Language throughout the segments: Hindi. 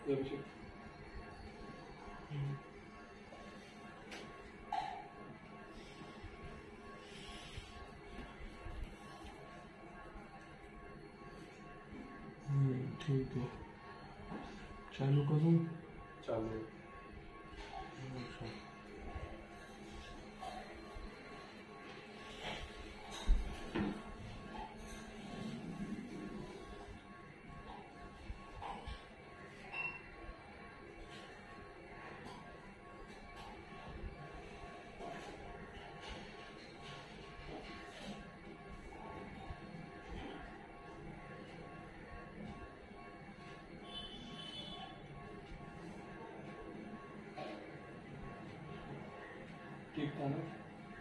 ठीक है, चालू करूँ? चालू। ठीक था ना?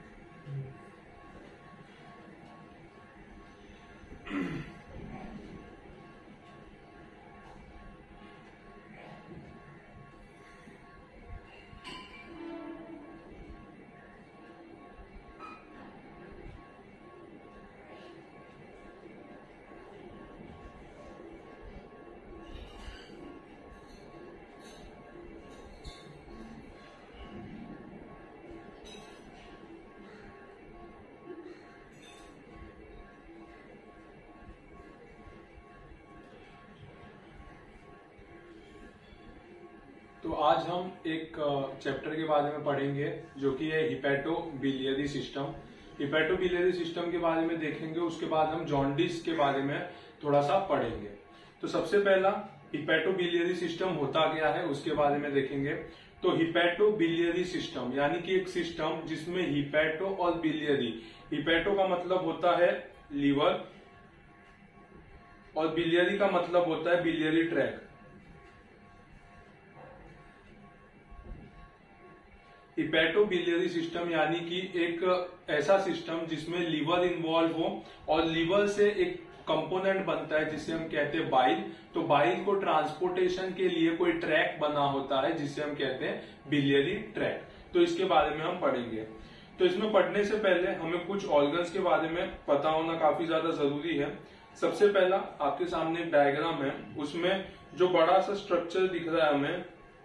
तो आज हम एक चैप्टर के बारे में पढ़ेंगे जो कि है हिपैटोबिलियरी सिस्टम। हिपैटोबिलियरी सिस्टम के बारे में देखेंगे, उसके बाद हम जॉन्डिस के बारे में थोड़ा सा पढ़ेंगे। तो सबसे पहला हिपैटोबिलियरी सिस्टम होता क्या है उसके बारे में देखेंगे। तो हिपैटोबिलियरी सिस्टम यानी कि एक सिस्टम जिसमें हिपैटो और बिलियरी, हिपैटो का मतलब होता है लीवर और बिलियरी का मतलब होता है बिलियरी ट्रैक्ट। हिपैटोबिलियरी सिस्टम यानी कि एक ऐसा सिस्टम जिसमें लीवर इन्वॉल्व हो और लीवर से एक कंपोनेंट बनता है जिसे हम कहते हैं बाइल। तो बाइल को ट्रांसपोर्टेशन के लिए कोई ट्रैक बना होता है जिसे हम कहते हैं बिलियरी ट्रैक। तो इसके बारे में हम पढ़ेंगे। तो इसमें पढ़ने से पहले हमें कुछ ऑर्गन्स के बारे में पता होना काफी ज्यादा जरूरी है। सबसे पहला आपके सामने एक डायग्राम है, उसमें जो बड़ा सा स्ट्रक्चर दिख रहा है हमें,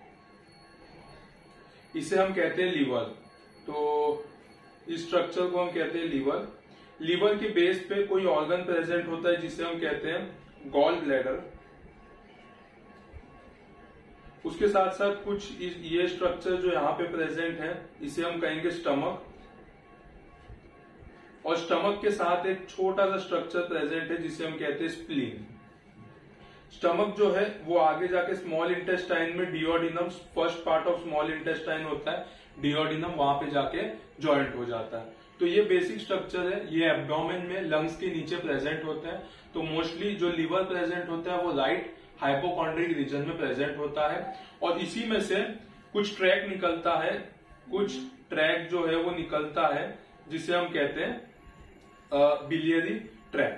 इसे हम कहते हैं लीवर। तो इस स्ट्रक्चर को हम कहते हैं लीवर। लीवर के बेस पे कोई ऑर्गन प्रेजेंट होता है जिसे हम कहते हैं गॉल ब्लैडर। उसके साथ साथ कुछ ये स्ट्रक्चर जो यहाँ पे प्रेजेंट है इसे हम कहेंगे स्टमक। और स्टमक के साथ एक छोटा सा स्ट्रक्चर प्रेजेंट है जिसे हम कहते हैं स्प्लीन। स्टमक जो है वो आगे जाके स्मॉल इंटेस्टाइन में duodenum, first part of small intestine होता है, डिओडिनम वहां पे जाके ज्वाइंट हो जाता है। तो ये बेसिक स्ट्रक्चर है। ये एब्डोमेन में लंग्स के नीचे प्रेजेंट होते हैं। तो मोस्टली जो लीवर प्रेजेंट होता है वो राइट हाइपोकॉन्ड्रिक रीजन में प्रेजेंट होता है। और इसी में से कुछ ट्रैक निकलता है, कुछ ट्रैक जो है वो निकलता है जिसे हम कहते हैं बिलियरी ट्रैक।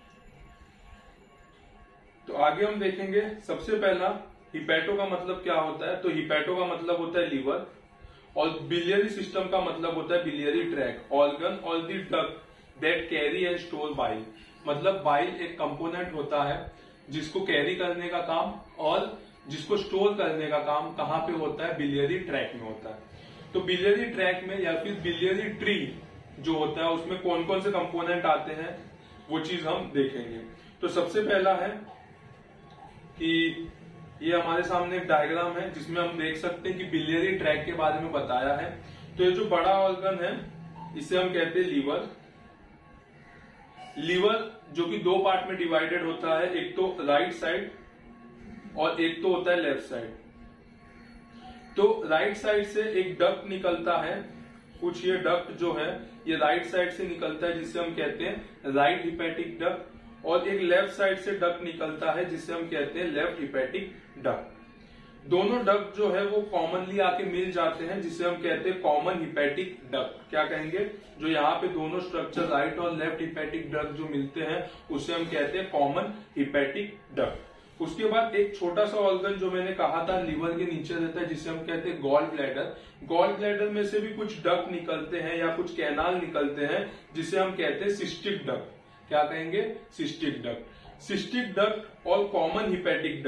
तो आगे हम देखेंगे। सबसे पहला हिपैटो का मतलब क्या होता है। तो हिपैटो का मतलब होता है लीवर और बिलियरी सिस्टम का मतलब होता है बिलियरी ट्रैक, ऑर्गन और the duct that carry and store bile. मतलब बाइल एक कंपोनेंट होता है जिसको कैरी करने का काम और जिसको स्टोर करने का काम कहाँ पे होता है, बिलियरी ट्रैक में होता है। तो बिलियरी ट्रैक में या फिर बिलियरी ट्री जो होता है उसमें कौन कौन से कंपोनेंट आते हैं वो चीज हम देखेंगे। तो सबसे पहला है कि ये हमारे सामने एक डायग्राम है जिसमें हम देख सकते हैं कि बिलियरी ट्रैक के बारे में बताया है। तो ये जो बड़ा ऑर्गन है इसे हम कहते हैं लीवर। लीवर जो कि दो पार्ट में डिवाइडेड होता है, एक तो राइट साइड और एक तो होता है लेफ्ट साइड। तो राइट साइड से एक डक्ट निकलता है, कुछ ये डक्ट जो है ये राइट साइड से निकलता है जिसे हम कहते हैं राइट हिपैटिक डक्ट। और एक लेफ्ट साइड से डक्ट निकलता है जिसे हम कहते हैं लेफ्ट हिपैटिक डक्ट। दोनों डक्ट जो है वो कॉमनली आके मिल जाते हैं जिसे हम कहते हैं कॉमन हिपैटिक डक्ट। क्या कहेंगे, जो यहाँ पे दोनों स्ट्रक्चर राइट और लेफ्ट हिपैटिक डक्ट जो मिलते हैं उसे हम कहते हैं कॉमन हिपैटिक डक्ट। उसके बाद एक छोटा सा ऑर्गन जो मैंने कहा था लीवर के नीचे रहता है जिसे हम कहते हैं गॉल ब्लैडर। गॉल ब्लैडर में से भी कुछ डक्ट निकलते हैं या कुछ कैनाल निकलते हैं जिसे हम कहते हैं सिस्टिक डक्ट। क्या कहेंगे, सिस्टिक डक्ट। सिस्टिक डक्ट और कॉमन हिपैटिक डक्ट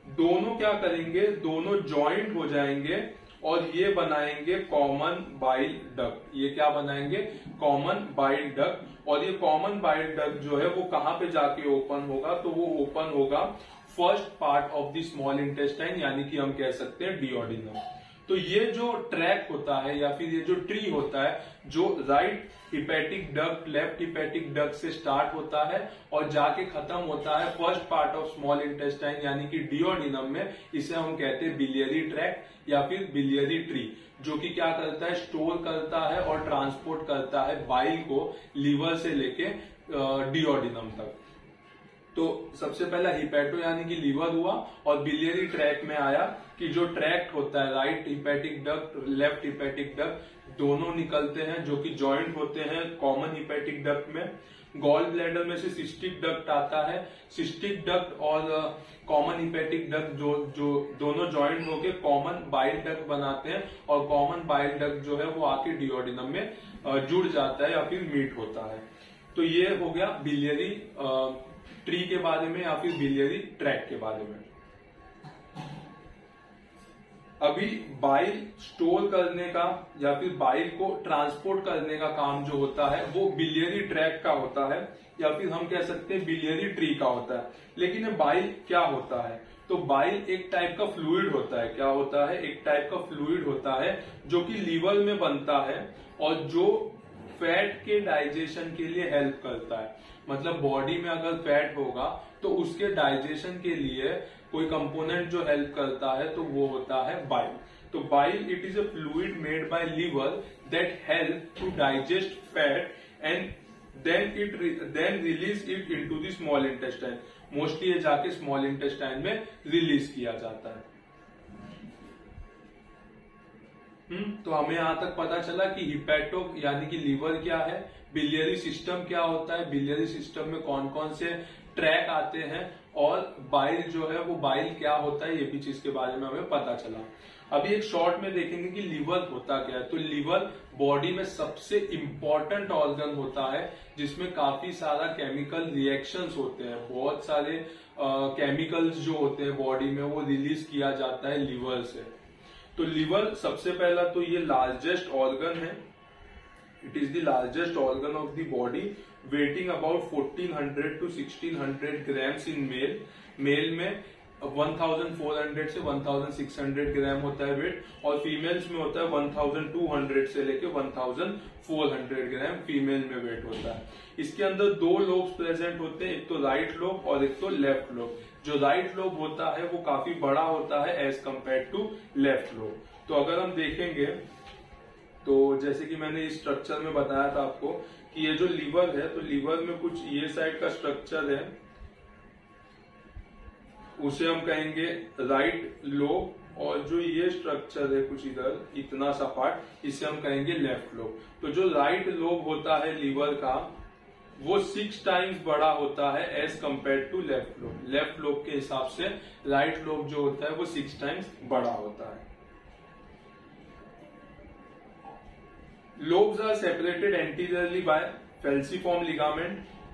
दोनों क्या करेंगे, दोनों ज्वाइंट हो जाएंगे और ये बनाएंगे कॉमन बाइल डक्ट। ये क्या बनाएंगे, कॉमन बाइल डक्ट। और ये कॉमन बाइल डक्ट जो है वो कहां पे जाके ओपन होगा, तो वो ओपन होगा first part of the small intestine, यानी कि हम कह सकते हैं डिओडिनम। तो ये जो ट्रैक होता है या फिर ये जो ट्री होता है, जो right hepatic duct left hepatic duct से स्टार्ट होता है और जाके खत्म होता है first part of small intestine यानी कि डिओडिनम में, इसे हम कहते हैं बिलियरी ट्रैक या फिर बिलियरी ट्री, जो कि क्या करता है, स्टोर करता है और ट्रांसपोर्ट करता है बाइल को लीवर से लेके डिओडिनम तक। तो सबसे पहला हिपैटो यानी कि लीवर हुआ और बिलियरी ट्रैक में आया कि जो ट्रैक्ट होता है right hepatic duct left hepatic duct दोनों निकलते हैं, जो कि जॉइंट होते हैं कॉमन हिपैटिक डक्ट में। गॉल ब्लैडर में से सिस्टिक डक्ट आता है। सिस्टिक डक्ट और कॉमन हिपैटिक डक्ट जो दोनों जॉइंट होके कॉमन बाइल डक्ट बनाते हैं और कॉमन बाइल डक्ट जो है वो आके डिओडिनम में जुड़ जाता है या फिर मीट होता है। तो ये हो गया बिलियरी ट्री के बारे में या फिर बिलियरी ट्रैक के बारे में। अभी बाइल स्टोर करने का या फिर बाइल को ट्रांसपोर्ट करने का काम जो होता है वो बिलियरी ट्रैक का होता है या फिर हम कह सकते हैं बिलियरी ट्री का होता है। लेकिन ये बाइल क्या होता है, तो बाइल एक टाइप का फ्लूइड होता है। क्या होता है, एक टाइप का फ्लूइड होता है जो कि लीवर में बनता है और जो फैट के डाइजेशन के लिए हेल्प करता है। मतलब बॉडी में अगर फैट होगा तो उसके डाइजेशन के लिए कोई कंपोनेंट जो हेल्प करता है तो वो होता है बाइल। तो bile it is a fluid made by liver that help to digest fat and then release it into the small intestine. Mostly ये जाके स्मॉल इंटेस्टाइन में रिलीज किया जाता है। तो हमें यहां तक पता चला कि हिपैटो यानी कि लीवर क्या है, बिलियरी सिस्टम क्या होता है, बिलियरी सिस्टम में कौन कौन से ट्रैक आते हैं और बाइल जो है वो बाइल क्या होता है, ये भी चीज के बारे में हमें पता चला। अभी एक शॉर्ट में देखेंगे कि लीवर होता क्या है। तो लीवर बॉडी में सबसे इंपॉर्टेंट ऑर्गन होता है जिसमें काफी सारा केमिकल रिएक्शंस होते हैं। बहुत सारे केमिकल्स जो होते हैं बॉडी में वो रिलीज किया जाता है लीवर से। तो लीवर सबसे पहला तो ये लार्जेस्ट ऑर्गन है। It is the largest organ of the body, weighing about 1400 to 1600 grams in male. Male में 1400 से 1600 ग्राम होता है वेट और फीमेल्स में होता है 1200 से लेके 1400 ग्राम फीमेल में वेट होता है। इसके अंदर दो लोब्स प्रेजेंट होते हैं, एक तो राइट लोब और एक तो लेफ्ट लोब। जो राइट लोब होता है वो काफी बड़ा होता है as compare to left lobe. तो अगर हम देखेंगे तो जैसे कि मैंने इस स्ट्रक्चर में बताया था आपको कि ये जो लीवर है, तो लीवर में कुछ ये साइड का स्ट्रक्चर है, उसे हम कहेंगे राइट लोब, और जो ये स्ट्रक्चर है कुछ इधर इतना सा पार्ट, इसे हम कहेंगे लेफ्ट लोब। तो जो राइट लोब होता है लीवर का वो 6 टाइम्स बड़ा होता है as compare to left lobe. Left lobe के हिसाब से राइट लोब जो होता है वो 6 टाइम्स बड़ा होता है। Lobes are separated anteriorly by falciform ligament.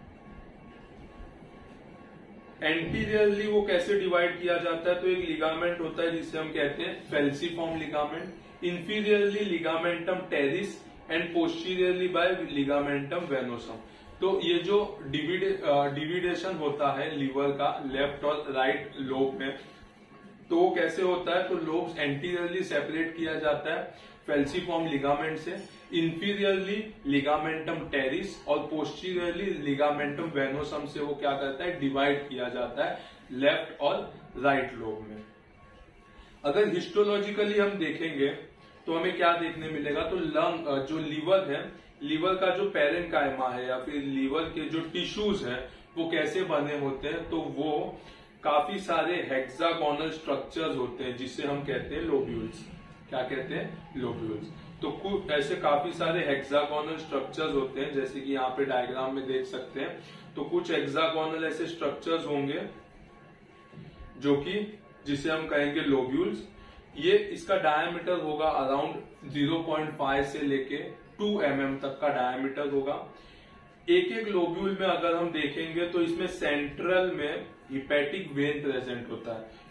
Anteriorly वो कैसे डिवाइड किया जाता है, तो एक लिगामेंट होता है जिसे हम कहते हैं falciform ligament. Inferiorly ligamentum teres and posteriorly by ligamentum venosum. तो ये जो डिविडेशन होता है लीवर का लेफ्ट और राइट लोब में, तो वो कैसे होता है, तो लोब्स एंटीरियरली सेपरेट किया जाता है फेल्सीफॉर्म लिगामेंट से, इंफीरियरली लिगामेंटम टेरिस और पोस्टीरियरली लिगामेंटम वेनोसम से वो क्या करता है, डिवाइड किया जाता है लेफ्ट और राइट लोब में। अगर हिस्टोलॉजिकली हम देखेंगे तो हमें क्या देखने मिलेगा, तो लंग जो लीवर है, लीवर का जो पेरेन्काइमा है या फिर लीवर के जो टिश्यूज हैं वो कैसे बने होते हैं, तो वो काफी सारे हेक्सागोनल स्ट्रक्चर्स होते हैं जिसे हम कहते हैं लोब्यूल्स। क्या कहते हैं, लोब्यूल्स। तो कुछ ऐसे काफी सारे हेक्सागोनल स्ट्रक्चर्स होते हैं, जैसे कि यहाँ पे डायग्राम में देख सकते हैं। तो कुछ हेक्सागोनल ऐसे स्ट्रक्चर्स होंगे जो कि जिसे हम कहेंगे लोब्यूल्स। ये इसका डायमीटर होगा अराउंड 0.5 से लेके 2 mm तक का डायमीटर होगा। एक एक लोब्यूल में अगर हम देखेंगे तो इसमें सेंट्रल में हिपैटिक वेन प्रेजेंट होता है।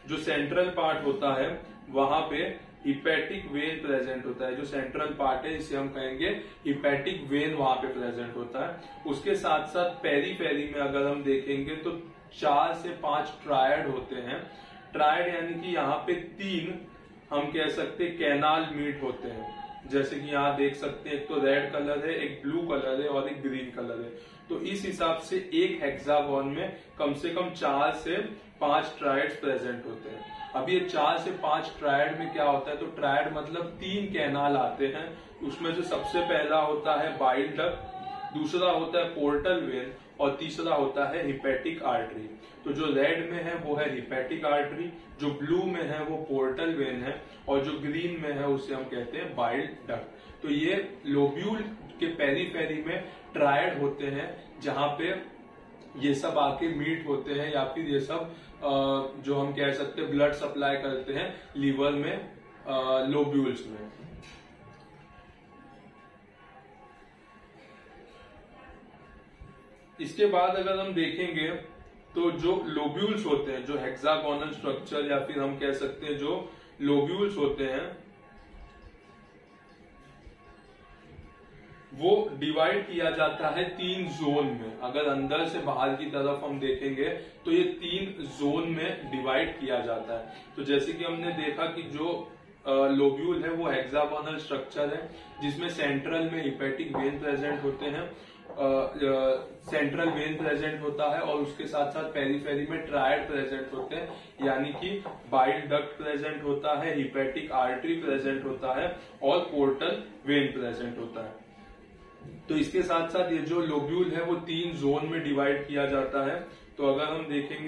जो सेंट्रल पार्ट होता है वहां पे हिपैटिक वेन प्रेजेंट होता है। जो सेंट्रल पार्ट है इसे हम कहेंगे हिपैटिक वेन, वहां पे प्रेजेंट होता है। उसके साथ साथ पेरीफेरी में अगर हम देखेंगे तो 4 से 5 ट्रायड होते हैं। ट्रायड यानी कि यहाँ पे 3 हम कह सकते कैनाल मीट होते हैं। जैसे कि यहाँ देख सकते हैं, एक तो रेड कलर है, एक ब्लू कलर है और एक ग्रीन कलर है। तो इस हिसाब से एक हेक्सागोन में कम से कम 4 से 5 ट्रायड्स प्रेजेंट होते हैं। अब ये 4 से 5 ट्रायड में क्या होता है, तो ट्रायड मतलब 3 कैनाल आते हैं। उसमें से सबसे पहला होता है बाइल डक्ट, दूसरा होता है पोर्टल वेन और तीसरा होता है हिपैटिक आर्टरी। तो जो रेड में है वो है हिपैटिक आर्टरी, जो ब्लू में है वो पोर्टल वेन है और जो ग्रीन में है उसे हम कहते हैं बाइल डक्ट। तो ये लोब्यूल के पेरीफेरी में ट्रायड होते हैं, जहां पे ये सब आके मीट होते हैं या फिर ये सब जो हम कह सकते हैं ब्लड सप्लाई करते हैं लीवर में, लोब्यूल्स में। इसके बाद अगर हम देखेंगे तो जो लोब्यूल्स होते हैं, जो हेक्सागोनल स्ट्रक्चर या फिर हम कह सकते हैं जो लोब्यूल्स होते हैं, वो डिवाइड किया जाता है 3 जोन में। अगर अंदर से बाहर की तरफ हम देखेंगे तो ये 3 जोन में डिवाइड किया जाता है। तो जैसे कि हमने देखा कि जो लोब्यूल है वो हेक्सागोनल स्ट्रक्चर है, जिसमें सेंट्रल में हिपैटिक वेन प्रेजेंट होते हैं, सेंट्रल वेन प्रेजेंट होता है और उसके साथ साथ पेरीफेरी में ट्रायड प्रेजेंट होते हैं, यानी कि बाइल डक्ट प्रेजेंट होता है, हिपैटिक आर्टरी प्रेजेंट होता है और पोर्टल वेन प्रेजेंट होता है। तो इसके साथ साथ ये जो लोब्यूल है वो 3 जोन में डिवाइड किया जाता है। तो अगर हम देखेंगे,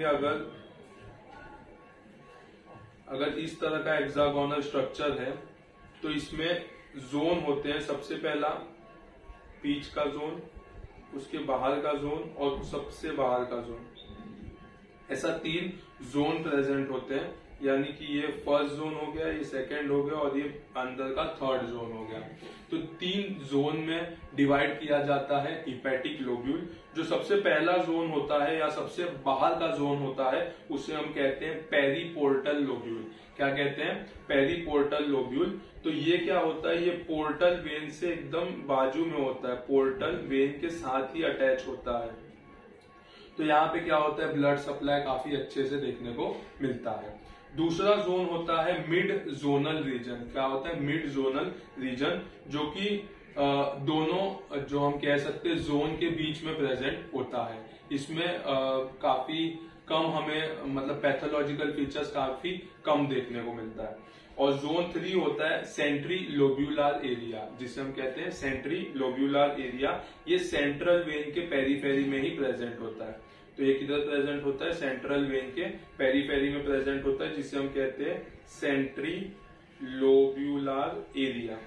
अगर इस तरह का हेक्सागोनल स्ट्रक्चर है तो इसमें जोन होते हैं। सबसे पहला बीच का जोन, उसके बाहर का जोन और सबसे बाहर का जोन, ऐसा 3 जोन प्रेजेंट होते हैं। यानी कि ये फर्स्ट जोन हो गया, ये सेकंड हो गया और ये अंदर का थर्ड जोन हो गया। तो 3 जोन में डिवाइड किया जाता है हिपैटिक लोब्यूल। जो सबसे पहला जोन होता है या सबसे बाहर का जोन होता है उसे हम कहते हैं पेरीपोर्टल लोब्यूल। क्या कहते हैं? Periportal lobule. तो ये क्या होता है, ये पोर्टल वेन से एकदम बाजू में होता है, पोर्टल वेन के साथ ही अटैच होता है। तो यहाँ पे क्या होता है, ब्लड सप्लाई काफी अच्छे से देखने को मिलता है। दूसरा जोन होता है मिड जोनल रीजन। क्या होता है? मिड जोनल रीजन, जो कि दोनों जो हम कह सकते हैं जोन के बीच में प्रेजेंट होता है। इसमें काफी कम हमें मतलब पैथोलॉजिकल फीचर्स काफी कम देखने को मिलता है। और जोन 3 होता है सेंट्री लोब्यूलर एरिया, जिसे हम कहते हैं सेंट्री लोब्यूलर एरिया। ये सेंट्रल वेन के पेरीफेरी में ही प्रेजेंट होता है। तो ये किधर प्रेजेंट होता है? सेंट्रल वेन के पेरीफेरी में प्रेजेंट होता है, जिसे हम कहते हैं सेंट्री लोब्यूलर एरिया।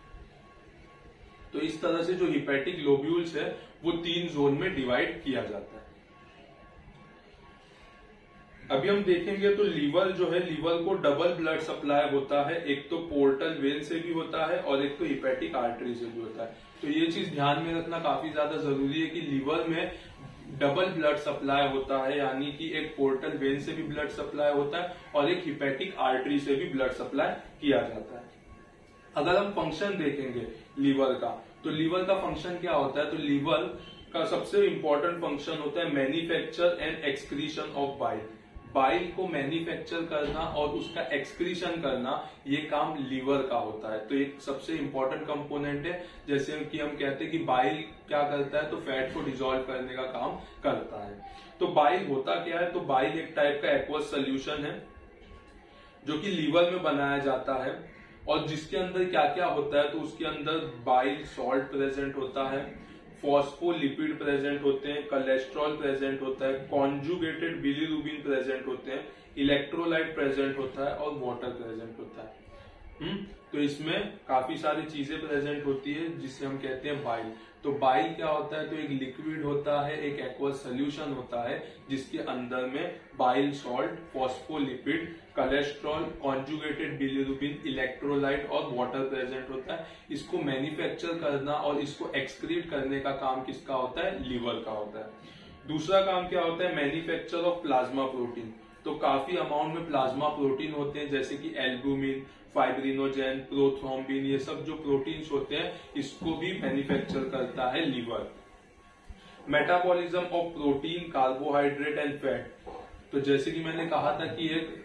तो इस तरह से जो हिपैटिक लोब्यूल्स है वो 3 जोन में डिवाइड किया जाता है। अभी हम देखेंगे तो लीवर जो है, लीवर को डबल ब्लड सप्लाई होता है, एक तो पोर्टल वेन से भी होता है और एक तो हिपैटिक आर्टरी से भी होता है। तो ये चीज ध्यान में रखना काफी ज्यादा जरूरी है कि लीवर में डबल ब्लड सप्लाई होता है, यानी कि एक पोर्टल वेन से भी ब्लड सप्लाई होता है और एक हिपैटिक आर्टरी से भी ब्लड सप्लाई किया जाता है। अगर हम फंक्शन देखेंगे लीवर का, तो लीवर का फंक्शन क्या होता है? तो लीवर का सबसे इंपॉर्टेंट फंक्शन होता है manufacture and excretion of bile. Bile को मैन्युफैक्चर करना और उसका एक्सक्रीशन करना, ये काम लीवर का होता है। तो एक सबसे इंपॉर्टेंट कंपोनेंट है। जैसे कि हम कहते हैं कि बाइल क्या करता है, तो फैट को डिसॉल्व करने का काम करता है। तो बाइल होता क्या है? तो बाइल एक टाइप का एक्वस सोल्यूशन है जो कि लीवर में बनाया जाता है और जिसके अंदर क्या क्या होता है, तो उसके अंदर बाइल सॉल्ट प्रेजेंट होता है, फॉस्फोलिपिड प्रेजेंट होते हैं, कोलेस्ट्रॉल प्रेजेंट होता है, कॉन्जुगेटेड बिलीरुबिन प्रेजेंट होते हैं, इलेक्ट्रोलाइट प्रेजेंट होता है और वाटर प्रेजेंट होता है। तो इसमें काफी सारी चीजें प्रेजेंट होती है जिसे हम कहते हैं बाइल। तो बाइल क्या होता है? तो एक लिक्विड होता है, एक एक्वस सोल्यूशन होता है जिसके अंदर में bile salt, phospholipid, cholesterol, conjugated bilirubin, electrolyte और वाटर प्रेजेंट होता है। इसको मैन्युफैक्चर करना और इसको एक्सक्रीट करने का काम किसका होता है? लीवर का होता है। दूसरा काम क्या होता है? Manufacture of plasma protein. तो काफी अमाउंट में प्लाज्मा प्रोटीन होते हैं, जैसे कि एल्बुमिन, फाइब्रिनोजेन, प्रोथ्रोम्बिन, ये सब जो प्रोटीन्स होते हैं इसको भी मैन्युफैक्चर करता है liver. Metabolism of protein, carbohydrate and fat, तो जैसे कि मैंने कहा था कि एक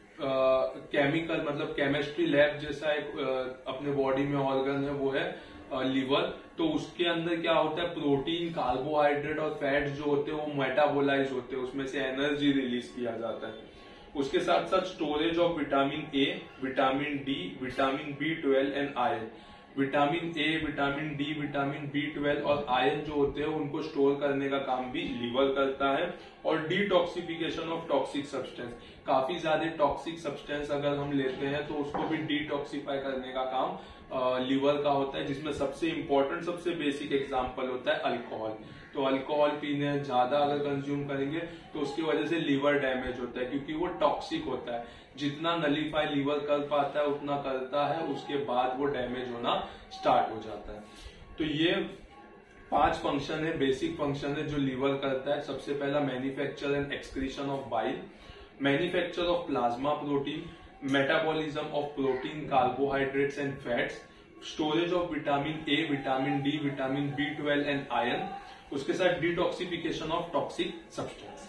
केमिकल मतलब केमिस्ट्री लैब जैसा एक अपने बॉडी में ऑर्गन है, वो है लीवर। तो उसके अंदर क्या होता है, प्रोटीन, कार्बोहाइड्रेट और फैट जो होते हैं वो मेटाबोलाइज होते हैं, उसमें से एनर्जी रिलीज किया जाता है। उसके साथ साथ storage of vitamin A, vitamin D, vitamin B12 and iron. Vitamin A, vitamin D, vitamin B12 और आयरन जो होते हैं उनको स्टोर करने का काम भी लीवर करता है। और डिटॉक्सिफिकेशन ऑफ टॉक्सिक सब्सटेंस, काफी ज्यादा टॉक्सिक सब्सटेंस अगर हम लेते हैं तो उसको भी डिटॉक्सिफाई करने का काम लीवर का होता है, जिसमें सबसे इंपॉर्टेंट, सबसे बेसिक एग्जांपल होता है अल्कोहल। तो अल्कोहल पीने ज्यादा अगर कंज्यूम करेंगे तो उसकी वजह से लीवर डैमेज होता है, क्योंकि वो टॉक्सिक होता है। जितना नलीफाई लीवर कर पाता है उतना करता है, उसके बाद वो डैमेज होना स्टार्ट हो जाता है। तो ये 5 फंक्शन है, बेसिक फंक्शन है जो लीवर करता है। सबसे पहला manufacture and excretion of bile, manufacture of plasma protein, metabolism of protein, carbohydrates and fats, storage of vitamin A, vitamin D, vitamin B12 and iron, उसके साथ डिटॉक्सिफिकेशन ऑफ टॉक्सिक सब्सटेंस।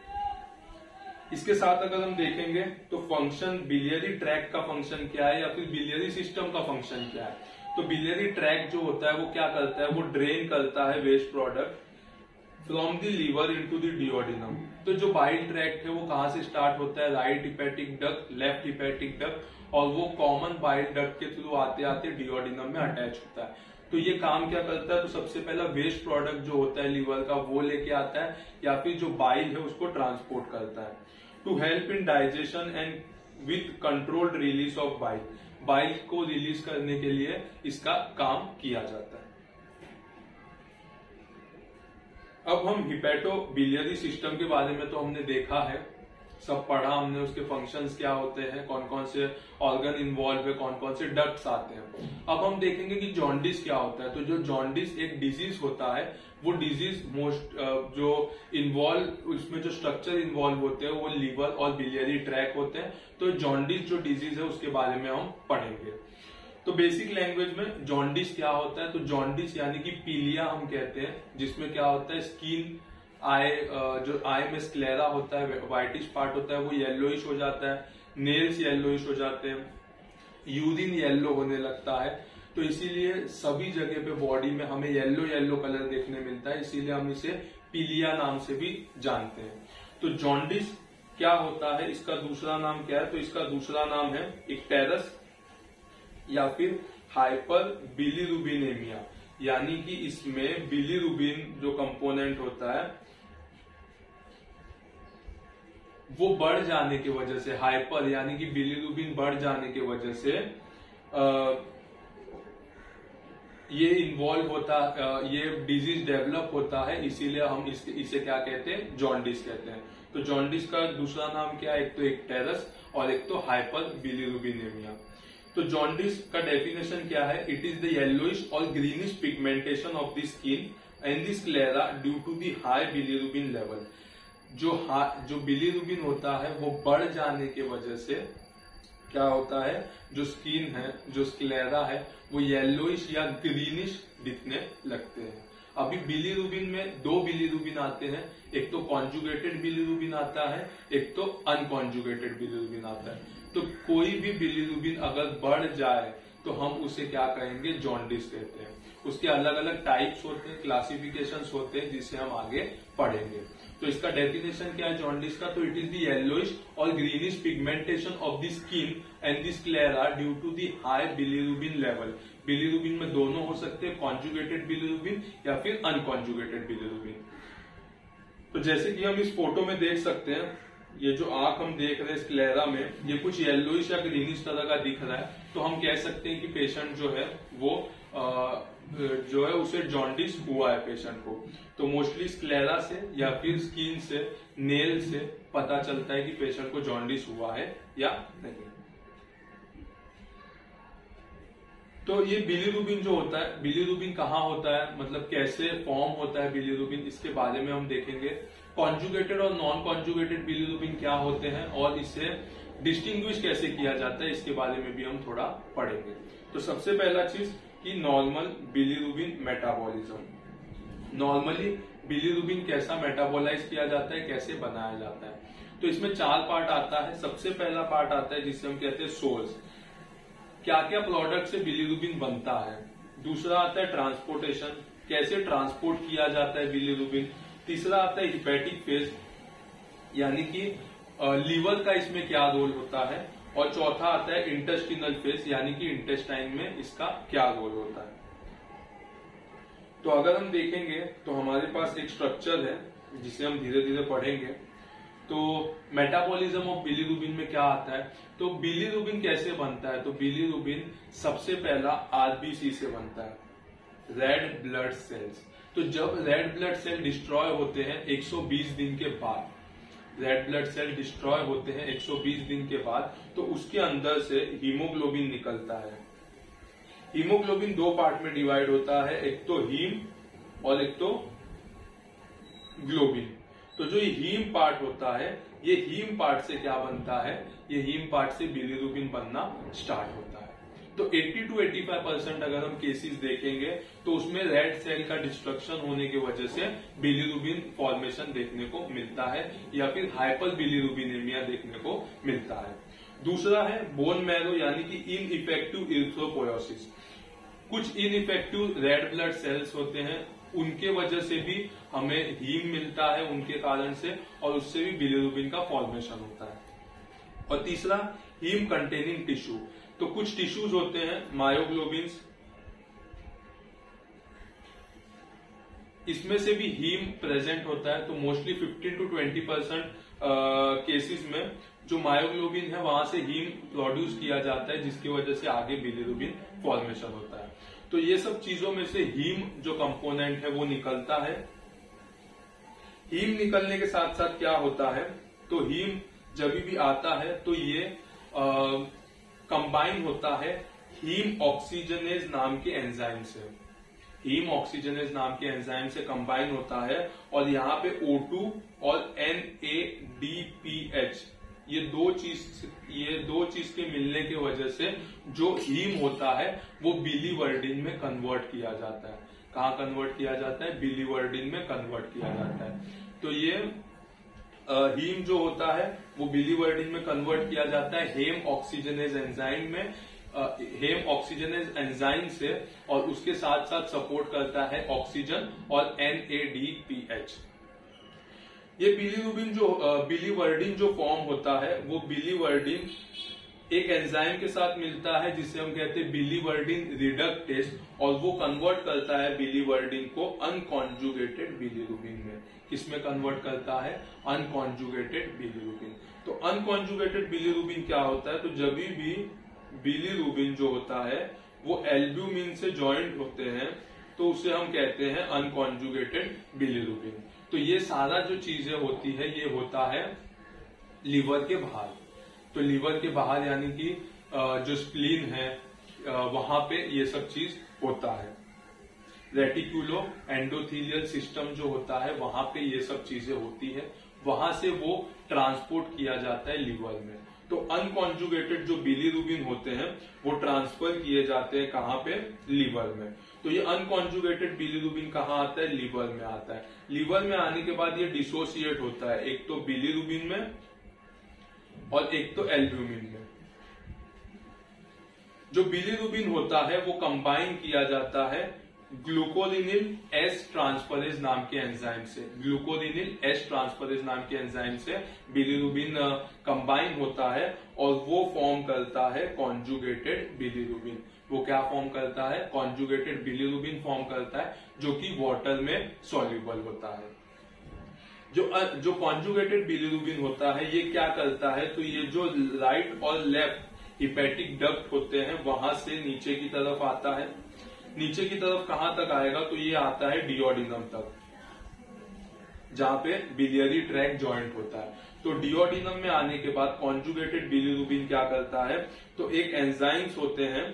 इसके साथ अगर हम देखेंगे तो फंक्शन, बिलियरी ट्रैक्ट का फंक्शन क्या है या फिर बिलियरी सिस्टम का फंक्शन क्या है। तो बिलियरी ट्रैक्ट जो होता है वो क्या करता है, वो ड्रेन करता है waste product from the liver into the duodenum. तो जो बाइल ट्रैक्ट है वो कहां से स्टार्ट होता है, right hepatic duct, left hepatic duct, और वो कॉमन बाइल डक्ट के थ्रू आते आते डिओडिनम में अटैच होता है। तो ये काम क्या करता है, तो सबसे पहला वेस्ट प्रोडक्ट जो होता है लीवर का वो लेके आता है, या फिर जो बाइल है उसको ट्रांसपोर्ट करता है। To help in digestion and with controlled release of bile, bile को रिलीज करने के लिए इसका काम किया जाता है। अब हम हिपैटोबिलियरी सिस्टम के बारे में तो हमने देखा है, सब पढ़ा हमने, उसके फंक्शंस क्या होते हैं, कौन कौन से ऑर्गन इन्वॉल्व है, कौन कौन से डक्ट्स आते हैं। अब हम देखेंगे कि जॉन्डिस क्या होता है। तो जो जॉन्डिस एक डिजीज होता है, वो डिजीज मोस्ट जो इन्वॉल्व, उसमें जो स्ट्रक्चर इन्वॉल्व होते हैं वो लीवर और बिलियरी ट्रैक होते हैं। तो जॉन्डिस जो डिजीज है उसके बारे में हम पढ़ेंगे। तो बेसिक लैंग्वेज में जॉन्डिस क्या होता है, तो जॉन्डिस यानी कि पीलिया हम कहते हैं, जिसमें क्या होता है, स्किन, आई, जो आई में स्क्लेरा होता है, व्हाइटिश पार्ट होता है वो येलोइश हो जाता है, नेल्स येलोइश हो जाते हैं, यूरिन येलो होने लगता है। तो इसीलिए सभी जगह पे बॉडी में हमें येलो येलो कलर देखने मिलता है, इसीलिए हम इसे पीलिया नाम से भी जानते हैं। तो जॉन्डिस क्या होता है, इसका दूसरा नाम क्या है, तो इसका दूसरा नाम है इक्टेरस या फिर हाइपर बिलीरुबिनेमिया, यानी कि इसमें बिलीरुबिन जो कंपोनेंट होता है वो बढ़ जाने की वजह से, हाइपर यानी कि बिलीरुबिन बढ़ जाने की वजह से ये इन्वॉल्व होता, ये डिजीज डेवलप होता है, इसीलिए हम इसे क्या कहते हैं, जॉन्डिस कहते हैं। तो जॉन्डिस का दूसरा नाम क्या है, एक तो इक्टेरस और एक तो हाइपर बिलीरुबिनेमिया। तो जॉन्डिस का डेफिनेशन क्या है, इट इज द येलोइश और greenish pigmentation of the skin and the sclera due to the high bilirubin level. जो बिलीरुबिन होता है वो बढ़ जाने की वजह से क्या होता है, जो स्किन है, जो स्क्लेरा है, वो येलोइश या ग्रीनिश दिखने लगते हैं। अभी बिलीरुबिन में 2 बिलीरुबिन आते हैं, एक तो कॉन्जुगेटेड बिलीरुबिन आता है, एक तो अनकॉन्जुगेटेड बिलीरुबिन आता है। तो कोई भी बिलीरुबिन अगर बढ़ जाए तो हम उसे क्या कहेंगे, जॉन्डिस कहते हैं। उसके अलग अलग टाइप्स होते हैं, क्लासिफिकेशंस होते हैं, जिसे हम आगे पढ़ेंगे। तो इसका डेफिनेशन क्या है जॉन्डिस का, तो इट इज द येलोइश और greenish pigmentation of the skin and the sclera due to the high bilirubin level. Bilirubin में दोनों हो सकते हैं, कॉन्जुगेटेड बिलीरुबिन या फिर अनकॉन्जुगेटेड बिलीरुबिन। तो जैसे कि हम इस फोटो में देख सकते हैं, ये जो आंख हम देख रहे हैं स्क्लेरा में, ये कुछ येलोइश या ग्रीनिश तरह का दिख रहा है, तो हम कह सकते हैं कि पेशेंट जो है वो जो है उसे जॉन्डिस हुआ है पेशेंट को। तो मोस्टली स्क्लेरा से या फिर स्किन से, नेल से पता चलता है कि पेशेंट को जॉन्डिस हुआ है या नहीं। तो ये बिलीरुबिन जो होता है, बिलीरुबिन कहाँ होता है, मतलब कैसे फॉर्म होता है बिलीरुबिन, इसके बारे में हम देखेंगे। कॉन्जुगेटेड और नॉन कॉन्जुगेटेड बिलीरुबिन क्या होते हैं और इसे डिस्टिंग्विश कैसे किया जाता है इसके बारे में भी हम थोड़ा पढ़ेंगे। तो सबसे पहला चीज कि normal bilirubin metabolism. Normally bilirubin कैसा मेटाबोलाइज किया जाता है, कैसे बनाया जाता है। तो इसमें 4 पार्ट आता है। सबसे पहला पार्ट आता है जिसे हम कहते हैं सोर्स, क्या क्या प्रोडक्ट से बिलीरुबिन बनता है। दूसरा आता है ट्रांसपोर्टेशन, कैसे ट्रांसपोर्ट किया जाता है बिलीरुबिन। तीसरा आता है हिपैटिक फेज, यानी कि लीवर का इसमें क्या रोल होता है। और चौथा आता है इंटेस्टिनल फेज, यानी कि इंटेस्टाइन में इसका क्या रोल होता है। तो अगर हम देखेंगे तो हमारे पास एक स्ट्रक्चर है जिसे हम धीरे धीरे पढ़ेंगे। तो मेटाबॉलिज्म ऑफ बिलीरुबिन में क्या आता है, तो बिलीरुबिन कैसे बनता है। तो बिलीरुबिन सबसे पहला आरबीसी से बनता है, रेड ब्लड सेल्स। तो जब रेड ब्लड सेल डिस्ट्रॉय होते हैं 120 दिन के बाद, रेड ब्लड सेल डिस्ट्रॉय होते हैं 120 दिन के बाद, तो उसके अंदर से हीमोग्लोबिन निकलता है। हीमोग्लोबिन 2 पार्ट में डिवाइड होता है, एक तो हीम और एक तो ग्लोबिन। तो जो ये हीम पार्ट होता है, ये हीम पार्ट से क्या बनता है, ये हीम पार्ट से बिलीरुबिन बनना स्टार्ट होता है। तो 80 to 85% अगर हम केसेस देखेंगे तो उसमें रेड सेल का डिस्ट्रक्शन होने की वजह से बिलीरुबिन फॉर्मेशन देखने को मिलता है या फिर हाइपर बिलीरुबिनेमिया देखने को मिलता है। दूसरा है बोन मैरो, यानी कि इनइफेक्टिव इरिथ्रोपोयोसिस। कुछ इनइफेक्टिव रेड ब्लड सेल्स होते हैं, उनके वजह से भी हमें हीम मिलता है उनके कारण से, और उससे भी बिलीरुबिन का फॉर्मेशन होता है। और तीसरा हीम कंटेनिंग टिश्यू। तो कुछ टिश्यूज होते हैं मायोग्लोबिन्स, इसमें से भी हीम प्रेजेंट होता है। तो मोस्टली 15 to 20% केसेस में जो मायोग्लोबिन है वहां से हीम प्रोड्यूस किया जाता है, जिसकी वजह से आगे बिलीरुबिन फॉर्मेशन होता है। तो ये सब चीजों में से हीम जो कंपोनेंट है वो निकलता है। हीम निकलने के साथ साथ क्या होता है, तो हीम जब भी आता है तो ये कंबाइन होता है हीम ऑक्सीजनेज नाम के एंजाइम से। हीम ऑक्सीजनेज नाम के एंजाइम से कंबाइन होता है और यहाँ पे O2 और NADPH ये दो चीज के मिलने की वजह से जो हीम होता है वो बिलीवर्डिन में कन्वर्ट किया जाता है। कहाँ कन्वर्ट किया जाता है, बिलीवर्डिन में कन्वर्ट किया जाता है। तो ये हीम जो होता है वो बिलीवर्डिन में कन्वर्ट किया जाता है हेम ऑक्सीजनेज एंजाइम में, हेम ऑक्सीजनेज एंजाइम से, और उसके साथ साथ सपोर्ट करता है ऑक्सीजन और NADPH। ये बिलीरुबिन जो बिलीवर्डिन जो फॉर्म होता है वो बिलीवर्डिन एक एंजाइम के साथ मिलता है जिसे हम कहते हैं बिलीवर्डिन रिडक्टेज, और वो कन्वर्ट करता है बिलीवर्डिन को अनकॉन्जुगेटेड बिलीरुबिन में। किसमें कन्वर्ट करता है, अनकॉन्जुगेटेड बिलीरुबिन। तो अनकॉन्जुगेटेड बिलीरुबिन क्या होता है, तो जब भी बिलीरुबिन जो होता है वो एल्ब्यूमिन से ज्वाइंट होते हैं तो उसे हम कहते हैं अनकॉन्जुगेटेड बिलीरुबिन। तो ये सारा जो चीजें होती है ये होता है लीवर के बाहर। तो लीवर के बाहर यानी कि जो स्प्लीन है वहां पे ये सब चीज होता है। रेटिकुलो एंडोथीलियल सिस्टम जो होता है वहां पे ये सब चीजें होती है, वहां से वो ट्रांसपोर्ट किया जाता है लीवर में। तो अनकॉन्जुगेटेड जो बिलीरुबिन होते हैं वो ट्रांसफर किए जाते हैं कहाँ पे, लीवर में। तो ये अनकॉन्जुगेटेड बिलीरुबिन कहाँ आता है, लीवर में आता है। लीवर में आने के बाद ये डिसोसिएट होता है, एक तो बिलीरुबिन में और एक तो एल्ब्यूमिन में। जो बिलीरुबिन होता है वो कंबाइन किया जाता है ग्लूकोलिनिल एस ट्रांसफरेज नाम के एंजाइम से। ग्लूकोलिनिल एस ट्रांसफरेज नाम के एंजाइम से बिलीरुबिन कंबाइन होता है और वो फॉर्म करता है कॉन्जुगेटेड बिलीरुबिन। वो क्या फॉर्म करता है, कॉन्जुगेटेड बिलीरुबिन फॉर्म करता है जो कि वाटर में सॉल्युबल होता है। जो कॉन्जुगेटेड बिलीरुबिन होता है ये क्या करता है, तो ये जो राइट और लेफ्ट हिपैटिक डक्ट होते हैं वहां से नीचे की तरफ आता है। नीचे की तरफ कहां तक आएगा, तो ये आता है डिओडिनम तक, जहां पे बिलियरी ट्रैक जॉइंट होता है। तो डिओडिनम में आने के बाद कॉन्जुगेटेड बिलीरुबिन क्या करता है, तो एक एंजाइम्स होते हैं,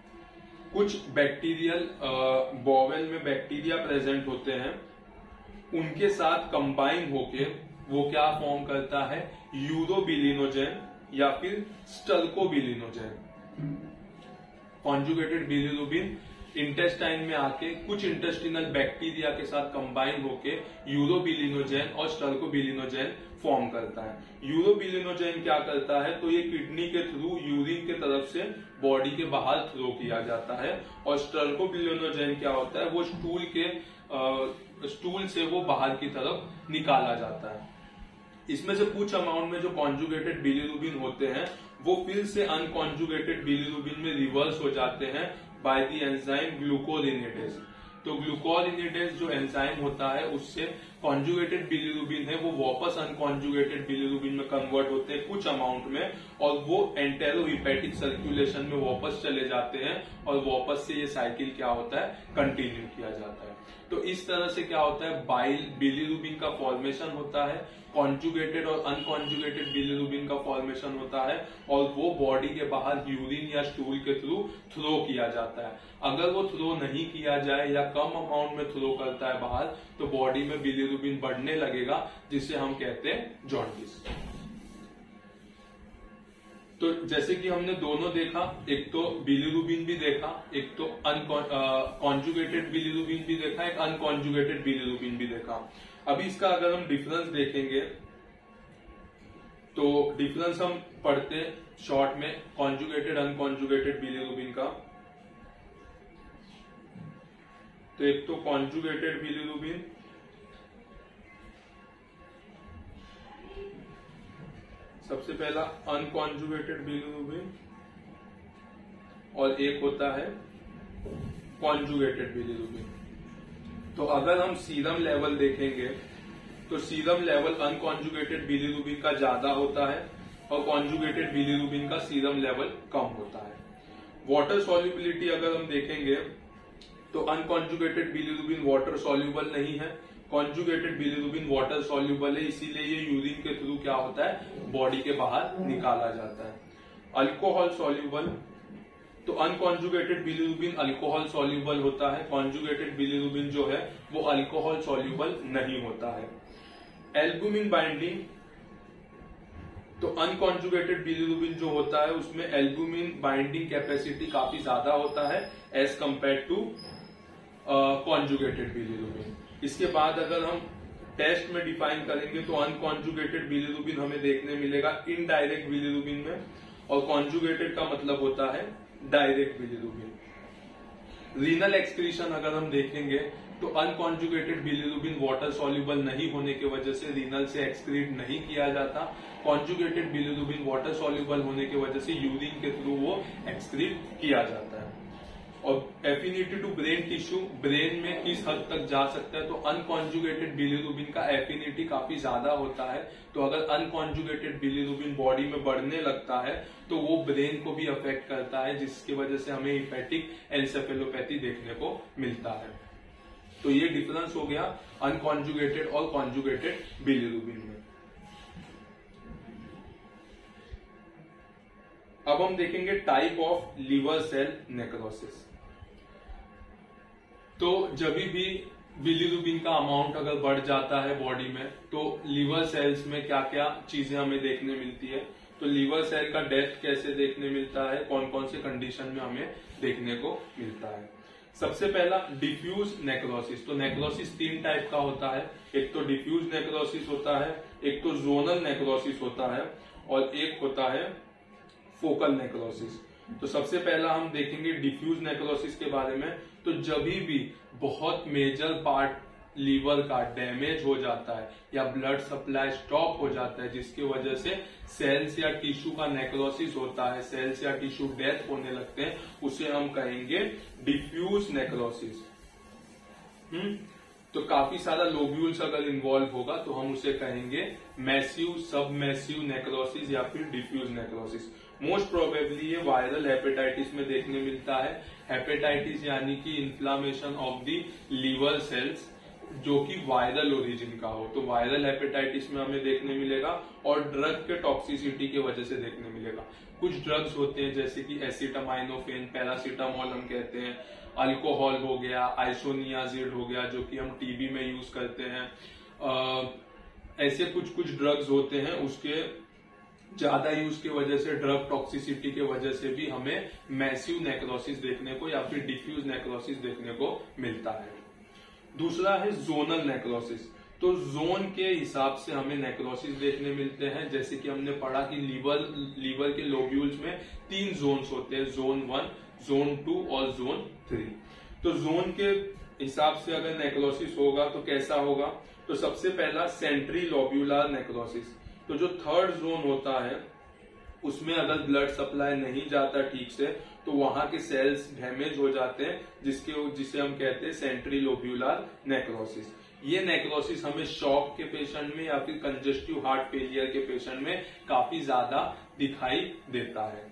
कुछ बैक्टीरियल बॉवेल में बैक्टीरिया प्रेजेंट होते हैं उनके साथ कंबाइन होके वो क्या फॉर्म करता है, यूरोबिलिनोजेन या फिर स्टल्कोबिलिनोजेन। कॉन्जुगेटेड बिलिरुबिन इंटेस्टाइन में आके कुछ इंटेस्टिनल बैक्टीरिया के साथ कंबाइन होके यूरोबिलिनोजेन और स्टल्कोबिलिनोजेन फॉर्म करता है। यूरोबिलिनोजेन क्या करता है, तो ये किडनी के थ्रू यूरिन के तरफ से बॉडी के बाहर थ्रो किया जाता है, और स्टल्कोबिलिनोजेन क्या होता है, वो स्टूल से वो बाहर की तरफ निकाला जाता है। इसमें से कुछ अमाउंट में जो कॉन्जुगेटेड बिलिरुबिन होते हैं वो फिर से अनकॉन्जुगेटेड बिलिरुबिन में रिवर्स हो जाते हैं बाय द एंजाइम ग्लूकोलिनेडेज। तो ग्लूकोलिनेडेज जो एंजाइम होता है उससे कॉन्जुगेटेड बिलिरुबिन है वो वापस अनकॉन्जुगेटेड बिलिरुबिन में कन्वर्ट होते हैं कुछ अमाउंट में, और वो एंटेरोहिपैटिक सर्कुलेशन में वापस चले जाते हैं, और वापस से ये साइकिल क्या होता है, कंटिन्यू किया जाता है। तो इस तरह से क्या होता है, बिलिरुबिन का फॉर्मेशन होता है, कॉन्जुगेटेड और अनकॉन्जुगेटेड बिलिरुबिन का फॉर्मेशन होता है, और वो बॉडी के बाहर यूरिन या स्टूल के थ्रो किया जाता है। अगर वो थ्रो नहीं किया जाए या कम अमाउंट में थ्रो करता है बाहर, तो बॉडी में बिलिरुबिन बढ़ने लगेगा, जिसे हम कहते हैं जॉन्डिस। तो जैसे कि हमने दोनों देखा, एक तो बिलिरुबिन भी देखा, एक तो कॉन्जुगेटेड बिलिरुबिन भी देखा, एक अनकॉन्जुगेटेड बिलिरुबिन भी देखा। अभी इसका अगर हम डिफरेंस देखेंगे तो डिफरेंस हम पढ़ते शॉर्ट में कॉन्जुगेटेड अनकॉन्जुगेटेड बिलिरुबिन का। तो एक तो कॉन्जुगेटेड बिलिरुबिन, सबसे पहला अनकॉन्जुगेटेड बिलिरुबिन, और एक होता है कॉन्जुगेटेड बिलिरुबिन। तो अगर हम सीरम लेवल देखेंगे तो सीरम लेवल अनकॉन्जुगेटेड बिलिरुबिन का ज्यादा होता है, और कॉन्जुगेटेड बिलिरुबिन का सीरम लेवल कम होता है। वाटर सॉल्युबिलिटी अगर हम देखेंगे तो अनकॉन्जुगेटेड बिलिरुबिन वाटर सॉल्युबल नहीं है, कॉन्जुगेटेड बिलिरुबिन वाटर सॉल्युबल है, इसीलिए ये यूरिन के थ्रू क्या होता है, बॉडी के बाहर निकाला जाता है। अल्कोहल सॉल्युबल, तो अनकॉन्जुगेटेड बिलिरुबिन अल्कोहल सॉल्युबल होता है, कॉन्जुगेटेड बिलिरुबिन जो है वो अल्कोहल सॉल्युबल नहीं होता है। एल्बुमिन बाइंडिंग, तो अनकॉन्जुगेटेड बिलिरुबिन जो होता है उसमें एल्बुमिन बाइंडिंग कैपेसिटी काफी ज्यादा होता है as compare to conjugated bilirubin. इसके बाद अगर हम टेस्ट में डिफाइन करेंगे तो अनकॉन्जुगेटेड बिलिरुबिन हमें देखने मिलेगा इनडायरेक्ट बिलिरुबिन में, और कॉन्जुगेटेड का मतलब होता है डायरेक्ट बिलिरुबिन। रीनल एक्सक्रीशन अगर हम देखेंगे तो अनकॉन्जुगेटेड बिलिरुबिन वाटर सॉल्युबल नहीं होने की वजह से रीनल से एक्सक्रीट नहीं किया जाता, कॉन्जुगेटेड बिलिरुबिन वाटर सॉल्युबल होने की वजह से यूरिन के थ्रू वो एक्सक्रीट किया जाता है। और affinity to brain tissue, brain में किस हद तक जा सकता है, तो अनकॉन्जुगेटेड बिलिरुबिन का एफिनिटी काफी ज्यादा होता है। तो अगर अनकॉन्जुगेटेड बिलिरुबिन बॉडी में बढ़ने लगता है तो वो ब्रेन को भी अफेक्ट करता है, जिसकी वजह से हमें हिपैटिक एन्सेफेलोपैथी देखने को मिलता है। तो ये डिफरेंस हो गया अनकॉन्जुगेटेड और कॉन्जुगेटेड बिलिरुबिन में। अब हम देखेंगे type of liver cell necrosis. तो जब भी बिलिरुबिन का अमाउंट अगर बढ़ जाता है बॉडी में तो लिवर सेल्स में क्या क्या चीजें हमें देखने मिलती है, तो लिवर सेल का डेथ कैसे देखने मिलता है, कौन कौन से कंडीशन में हमें देखने को मिलता है। सबसे पहला डिफ्यूज नेक्रोसिस। तो नेक्रोसिस 3 टाइप का होता है, एक तो डिफ्यूज नेक्रोसिस होता है, एक तो जोनल नेक्रोसिस होता है, और एक होता है फोकल नेक्रोसिस। तो सबसे पहला हम देखेंगे डिफ्यूज नेक्रोसिस के बारे में। तो जब भी बहुत मेजर पार्ट लीवर का डैमेज हो जाता है या ब्लड सप्लाई स्टॉप हो जाता है, जिसकी वजह से सेल्स या टिश्यू का नेक्रोसिस होता है, सेल्स या टिश्यू डेथ होने लगते हैं, उसे हम कहेंगे डिफ्यूज नेक्रोसिस। तो काफी सारा लोब्यूल्स अगर इन्वॉल्व होगा तो हम उसे कहेंगे मैसिव, सब मैसिव नेक्रोसिस या फिर डिफ्यूज नेक्रोसिस। मोस्ट प्रोबेबली ये वायरल हेपेटाइटिस में देखने मिलता है। हेपेटाइटिस यानी कि inflammation of the liver cells, जो कि वायरल ओरिजिन का हो। तो वायरल हेपेटाइटिस में हमें देखने मिलेगा और ड्रग के टॉक्सिसिटी की वजह से देखने मिलेगा। कुछ ड्रग्स होते हैं जैसे कि एसिटामाइनोफेन, पैरासीटामोल हम कहते हैं, अल्कोहल हो गया, आइसोनियाजिड हो गया जो कि हम टीबी में यूज करते हैं। ऐसे कुछ ड्रग्स होते हैं, उसके ज्यादा यूज की वजह से, ड्रग टॉक्सिसिटी की वजह से भी हमें मैसिव नेक्रोसिस देखने को या फिर डिफ्यूज नेक्रोसिस देखने को मिलता है। दूसरा है जोनल नेक्रोसिस। तो जोन के हिसाब से हमें नेक्रोसिस देखने मिलते हैं। जैसे कि हमने पढ़ा कि लीवर के लोब्यूल्स में 3 जोन्स होते हैं, जोन 1, जोन 2 और जोन 3। तो जोन के हिसाब से अगर नेक्रोसिस होगा तो कैसा होगा? तो सबसे पहला सेंट्री लोब्यूलर नेक्रोसिस। तो जो थर्ड जोन होता है उसमें अगर ब्लड सप्लाई नहीं जाता ठीक से तो वहां के सेल्स डैमेज हो जाते हैं, जिसे हम कहते हैं सेंट्री लोब्यूलर नेक्रोसिस। ये नेक्रोसिस हमें शॉक के पेशेंट में या फिर कंजेस्टिव हार्ट फेलियर के पेशेंट में काफी ज्यादा दिखाई देता है,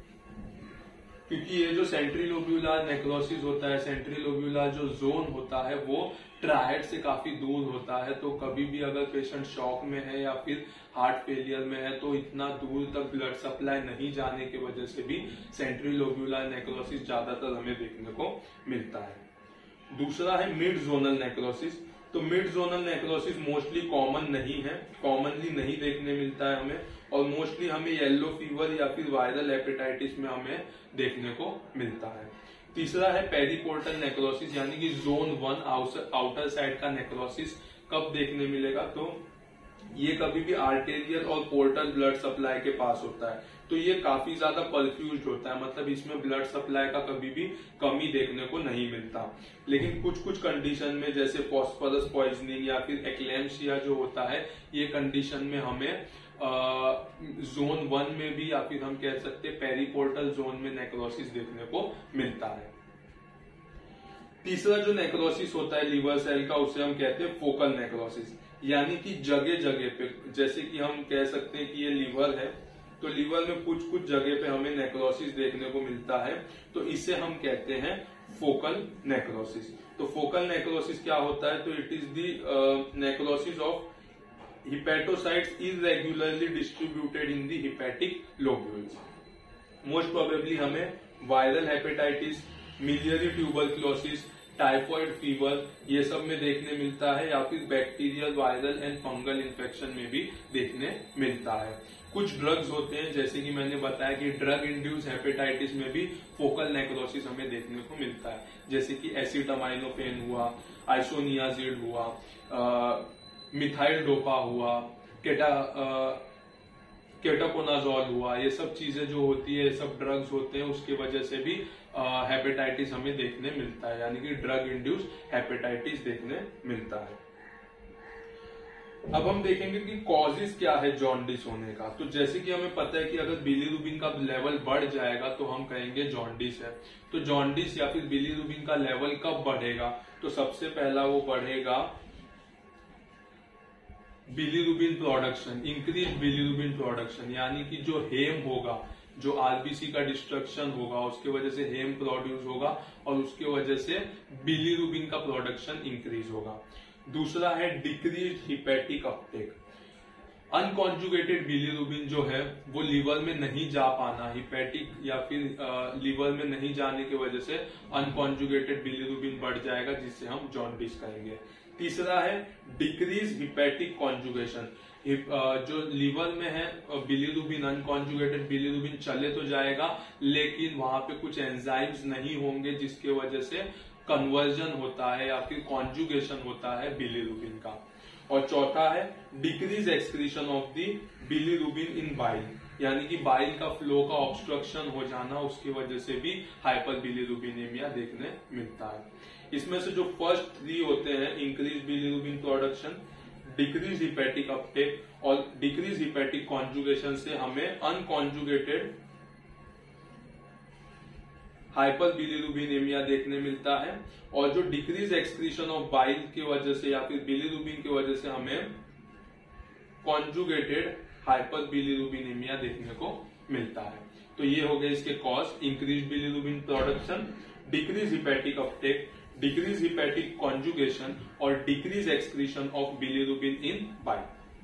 क्योंकि ये जो सेंट्री लोब्यूलर नेक्रोसिस होता है, सेंट्री लोब्यूलर जो जोन होता है वो ट्रायड से काफी दूर होता है। तो कभी भी अगर पेशेंट शॉक में है या फिर हार्ट फेलियर में है तो इतना दूर तक ब्लड सप्लाई नहीं जाने की वजह से भी सेंट्री लोब्यूलर नेक्रोसिस ज्यादातर हमें देखने को मिलता है। दूसरा है मिड जोनल नेक्रोसिस। तो mid zonal necrosis mostly commonly नहीं देखने मिलता है हमें, और मोस्टली हमें येलो फीवर या फिर वायरल हेपेटाइटिस में हमें देखने को मिलता है। तीसरा है पेरिपोर्टल नेक्रोसिस, यानी कि जोन 1 आउटर साइड का नेक्रोसिस कब देखने मिलेगा? तो ये कभी भी आर्टेरियल और पोर्टल ब्लड सप्लाई के पास होता है। तो ये काफी ज्यादा परफ्यूज्ड होता है, मतलब इसमें ब्लड सप्लाई का कभी भी कमी देखने को नहीं मिलता। लेकिन कुछ कंडीशन में जैसे फॉस्फोरस पॉइजनिंग या फिर एक्लेम्सिया जो होता है, ये कंडीशन में हमें जोन 1 में भी या फिर हम कह सकते हैं पेरिपोर्टल जोन में नेक्रोसिस देखने को मिलता है। तीसरा जो नेक्रोसिस होता है लीवर सेल का, उसे हम कहते हैं फोकल नेक्रोसिस, यानी कि जगह जगह पे, जैसे कि हम कह सकते हैं कि ये लीवर है तो लीवर में कुछ जगह पे हमें नेक्रोसिस देखने को मिलता है, तो इसे हम कहते हैं फोकल नेक्रोसिस। तो फोकल नेक्रोसिस क्या होता है? तो it is the necrosis of hepatocytes irregularly distributed in the hepatic lobules. Most probably हमें viral hepatitis, miliary tuberculosis, typhoid fever ये सब में देखने मिलता है, या फिर bacterial, viral and fungal infection में भी देखने मिलता है। कुछ ड्रग्स होते हैं जैसे कि मैंने बताया कि ड्रग इंड्यूस हेपेटाइटिस में भी फोकल नेक्रोसिस हमें देखने को मिलता है, जैसे कि एसिटामाइनोफेन हुआ, आइसोनियाजिड हुआ, मिथाइल डोपा हुआ, केटाकोनाजोल हुआ। ये सब चीजें जो होती है, ये सब ड्रग्स होते हैं, उसकी वजह से भी हेपेटाइटिस हमें देखने मिलता है, यानी कि ड्रग इंड्यूस हेपेटाइटिस देखने मिलता है। अब हम देखेंगे कि कॉजेस क्या है जॉन्डिस होने का। तो जैसे कि हमें पता है कि अगर बिलीरुबिन का लेवल बढ़ जाएगा तो हम कहेंगे जॉन्डिस है। तो जॉन्डिस या फिर बिलीरुबिन का लेवल कब बढ़ेगा? तो सबसे पहला वो बढ़ेगा bilirubin production, increase bilirubin production, यानी कि जो हेम होगा, जो आरबीसी का डिस्ट्रक्शन होगा, उसके वजह से हेम प्रोड्यूस होगा और उसके वजह से बिलीरुबिन का प्रोडक्शन इंक्रीज होगा। दूसरा है decrease hepatic uptake. Unconjugated bilirubin जो है वो लीवर में नहीं जा पाना, हिपैटिक या फिर लीवर में नहीं जाने की वजह से अनकॉन्जुगेटेड बिलीरुबिन बढ़ जाएगा, जिससे हम जॉन्डिस कहेंगे। तीसरा है डिक्रीज हिपैटिक कॉन्जुगेशन। जो लीवर में है बिलीरुबिन, अनकॉन्जुगेटेड बिलीरुबिन चले तो जाएगा, लेकिन वहां पे कुछ एंजाइम्स नहीं होंगे जिसके वजह से कन्वर्जन होता है या फिर कॉन्जुगेशन होता है बिलीरुबिन का। और चौथा है decrease excretion of the bilirubin in bile, यानी कि बाइल का फ्लो का ऑब्स्ट्रक्शन हो जाना, उसकी वजह से भी हाइपर बिलीरुबिनेमिया देखने मिलता है। इसमें से जो फर्स्ट 3 होते हैं, increase bilirubin production, decrease hepatic uptake और डिक्रीज हिपैटिक कॉन्जुगेशन से हमें अनकॉन्जुगेटेड हाइपर बिलीरुबिनेमिया देखने मिलता है। और जो डिक्रीज एक्सक्रीशन ऑफ बाइल की वजह से या फिर बिलीरुबिन की वजह से हमें कॉन्जुगेटेड हाइपर बिलीरुबिनेमिया देखने को मिलता है। तो ये हो गए इसके cause, increase bilirubin production, decrease hepatic uptake, decrease hepatic conjugation और decrease excretion of bilirubin in bile.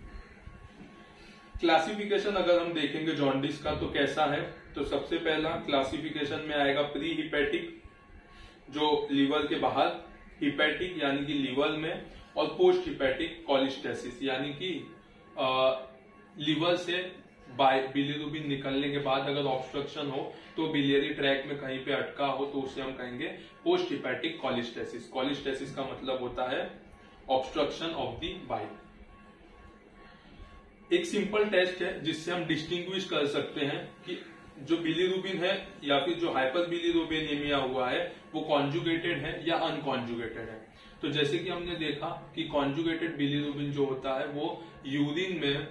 Classification अगर हम देखेंगे जॉन्डिस का तो कैसा है, तो सबसे पहला क्लासिफिकेशन में आएगा प्री हिपैटिक जो लीवर के बाहर, हिपैटिक यानी कि लीवर में, और पोस्ट हिपैटिक कोलिस्टेसिस यानी कि लीवर से बिलीरुबिन निकलने के बाद अगर ऑब्स्ट्रक्शन हो तो बिलियरी ट्रैक में कहीं पे अटका हो तो उसे हम कहेंगे पोस्ट हिपैटिक कोलिस्टेसिस। कोलिस्टेसिस का मतलब होता है ऑब्स्ट्रक्शन ऑफ द बाइल। एक सिंपल टेस्ट है जिससे हम डिस्टिंग्विश कर सकते हैं कि जो बिलीरुबिन है या फिर जो हाइपर बिलीरुबिनेमिया हुआ है वो कॉन्जुगेटेड है या अनकॉन्जुगेटेड है। तो जैसे कि हमने देखा कि कॉन्जुगेटेड बिलीरुबिन जो होता है वो यूरिन में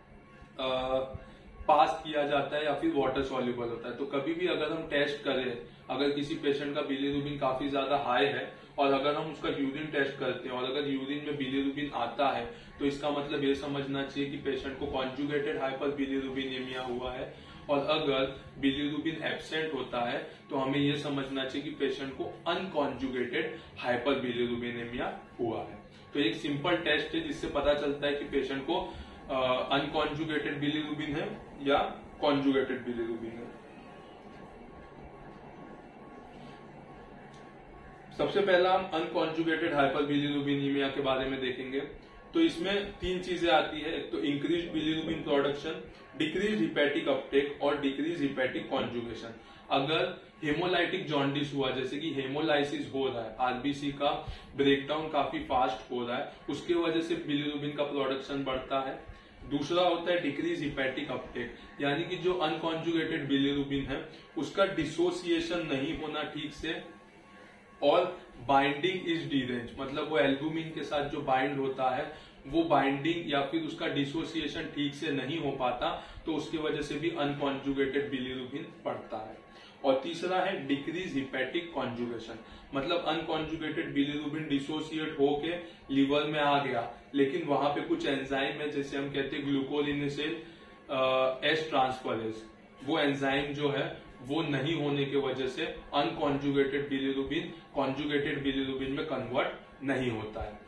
पास किया जाता है या फिर वाटर सॉल्युबल होता है। तो कभी भी अगर हम टेस्ट करें, अगर किसी पेशेंट का बिलीरुबिन काफी ज्यादा हाई है और अगर हम उसका यूरिन टेस्ट करते हैं और अगर यूरिन में बिलीरुबिन आता है तो इसका मतलब ये समझना चाहिए कि पेशेंट को कॉन्जुगेटेड हाइपर बिलीरुबिनेमिया हुआ है। और अगर बिलीरुबिन एब्सेंट होता है तो हमें यह समझना चाहिए कि पेशेंट को अनकॉन्जुगेटेड हाइपर बिलीरुबिनेमिया हुआ है। तो एक सिंपल टेस्ट है जिससे पता चलता है कि पेशेंट को अनकॉन्जुगेटेड बिलीरुबिन है या कॉन्जुगेटेड बिलीरुबिन है। सबसे पहला हम अनकॉन्जुगेटेड हाइपर बिलीरुबिनेमिया के बारे में देखेंगे। तो इसमें तीन चीजें आती है, एक तो increase bilirubin production, decrease hepatic uptake और डिक्रीज हिपैटिक कॉन्जुगेशन। अगर हेमोलाइटिक जॉन्डिस हुआ, जैसे कि हेमोलाइसिस हो रहा है, आरबीसी का ब्रेकडाउन काफी फास्ट हो रहा है, उसके वजह से बिलीरुबिन का प्रोडक्शन बढ़ता है। दूसरा होता है डिक्रीज हिपैटिक अपटेक, यानी कि जो अनकॉन्जुगेटेड बिलीरुबिन है उसका डिसोसिएशन नहीं होना ठीक से और बाइंडिंग इज डिरेंज, मतलब वो एल्बुमिन के साथ जो बाइंड होता है वो बाइंडिंग या फिर उसका डिसोसिएशन ठीक से नहीं हो पाता, तो उसकी वजह से भी अनकॉन्जुगेटेड बिलीरुबिन बढ़ता है। और तीसरा है डिक्रीज हिपैटिक कॉन्जुगेशन, मतलब अनकॉन्जुगेटेड बिलीरुबिन डिसोसिएट होके लीवर में आ गया, लेकिन वहां पे कुछ एंजाइम है जैसे हम कहते हैं ग्लूकोलिनेसेज एस ट्रांसफरेज, वो एंजाइम जो है वो नहीं होने की वजह से अनकॉन्जुगेटेड बिलीरुबिन कॉन्जुगेटेड बिलीरुबिन में कन्वर्ट नहीं होता है।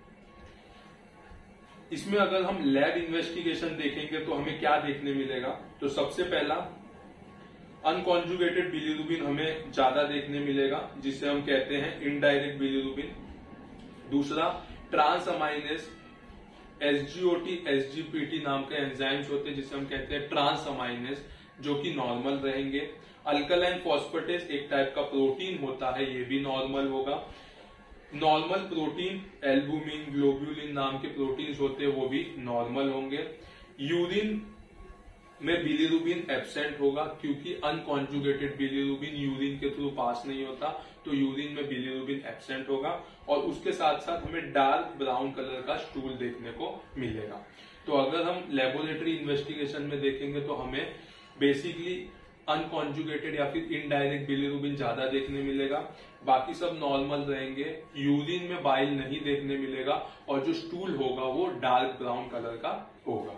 इसमें अगर हम लैब इन्वेस्टिगेशन देखेंगे तो हमें क्या देखने मिलेगा, तो सबसे पहला अनकॉन्जुगेटेड बिलीरुबिन हमें ज्यादा देखने मिलेगा जिसे हम कहते हैं इनडायरेक्ट बिलीरुबिन। दूसरा ट्रांस अमाइनेज एसजीओटी एसजीपीटी नाम के एंजाइम्स होते हैं जिसे हम कहते हैं ट्रांस अमाइनेज, जो कि नॉर्मल रहेंगे। अल्कलाइन फॉस्फेटेज एक टाइप का प्रोटीन होता है, ये भी नॉर्मल होगा। नॉर्मल प्रोटीन एल्बुमिन ग्लोब्यूलिन नाम के प्रोटीन्स होते हैं वो भी नॉर्मल होंगे। यूरिन में बिलीरुबिन एब्सेंट होगा क्योंकि अनकॉन्जुगेटेड बिलीरुबिन यूरिन के थ्रू पास नहीं होता, तो यूरिन में बिलीरुबिन एब्सेंट होगा। और उसके साथ साथ हमें डार्क ब्राउन कलर का स्टूल देखने को मिलेगा। तो अगर हम लेबोरेटरी इन्वेस्टिगेशन में देखेंगे तो हमें बेसिकली अनकॉन्जुगेटेड या फिर इनडायरेक्ट बिलीरुबिन ज्यादा देखने मिलेगा, बाकी सब नॉर्मल रहेंगे। यूरिन में बाइल नहीं देखने मिलेगा और जो स्टूल होगा वो डार्क ब्राउन कलर का होगा।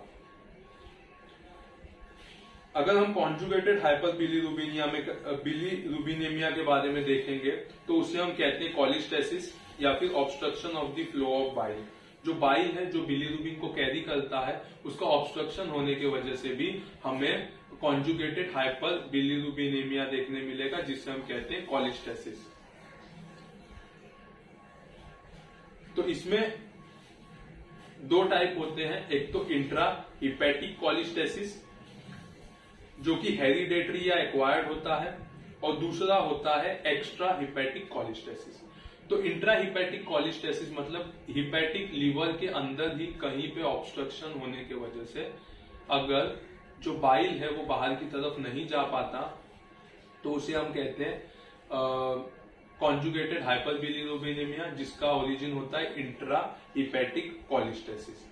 अगर हम कॉन्जुगेटेड हाइपर बिलीरुबिनेमिया के बारे में देखेंगे तो उसे हम कहते हैं कोलिस्टेसिस या फिर obstruction of the flow of bile. जो बाइल है जो बिलीरुबिन को कैरी करता है उसका ऑब्स्ट्रक्शन होने की वजह से भी हमें कॉन्जुगेटेड हाइपर बिलीरुबिनेमिया देखने मिलेगा जिसे हम कहते हैं कोलिस्टेसिस। तो इसमें दो टाइप होते हैं, एक तो इंट्रा हिपैटिक कोलिस्टेसिस जो कि हेरिडेटरी या एक्वायर्ड होता है, और दूसरा होता है एक्स्ट्रा हिपैटिक कोलिस्टेसिस। तो इंट्रा हिपैटिक कोलिस्टेसिस मतलब हिपैटिक लीवर के अंदर ही कहीं पे ऑब्स्ट्रक्शन होने की वजह से अगर जो बाइल है वो बाहर की तरफ नहीं जा पाता तो उसे हम कहते हैं कॉन्जुगेटेड हाइपर बिलीरुबिनेमिया, जिसका ओरिजिन होता है इंट्रा हिपैटिक कोलिस्टेसिस।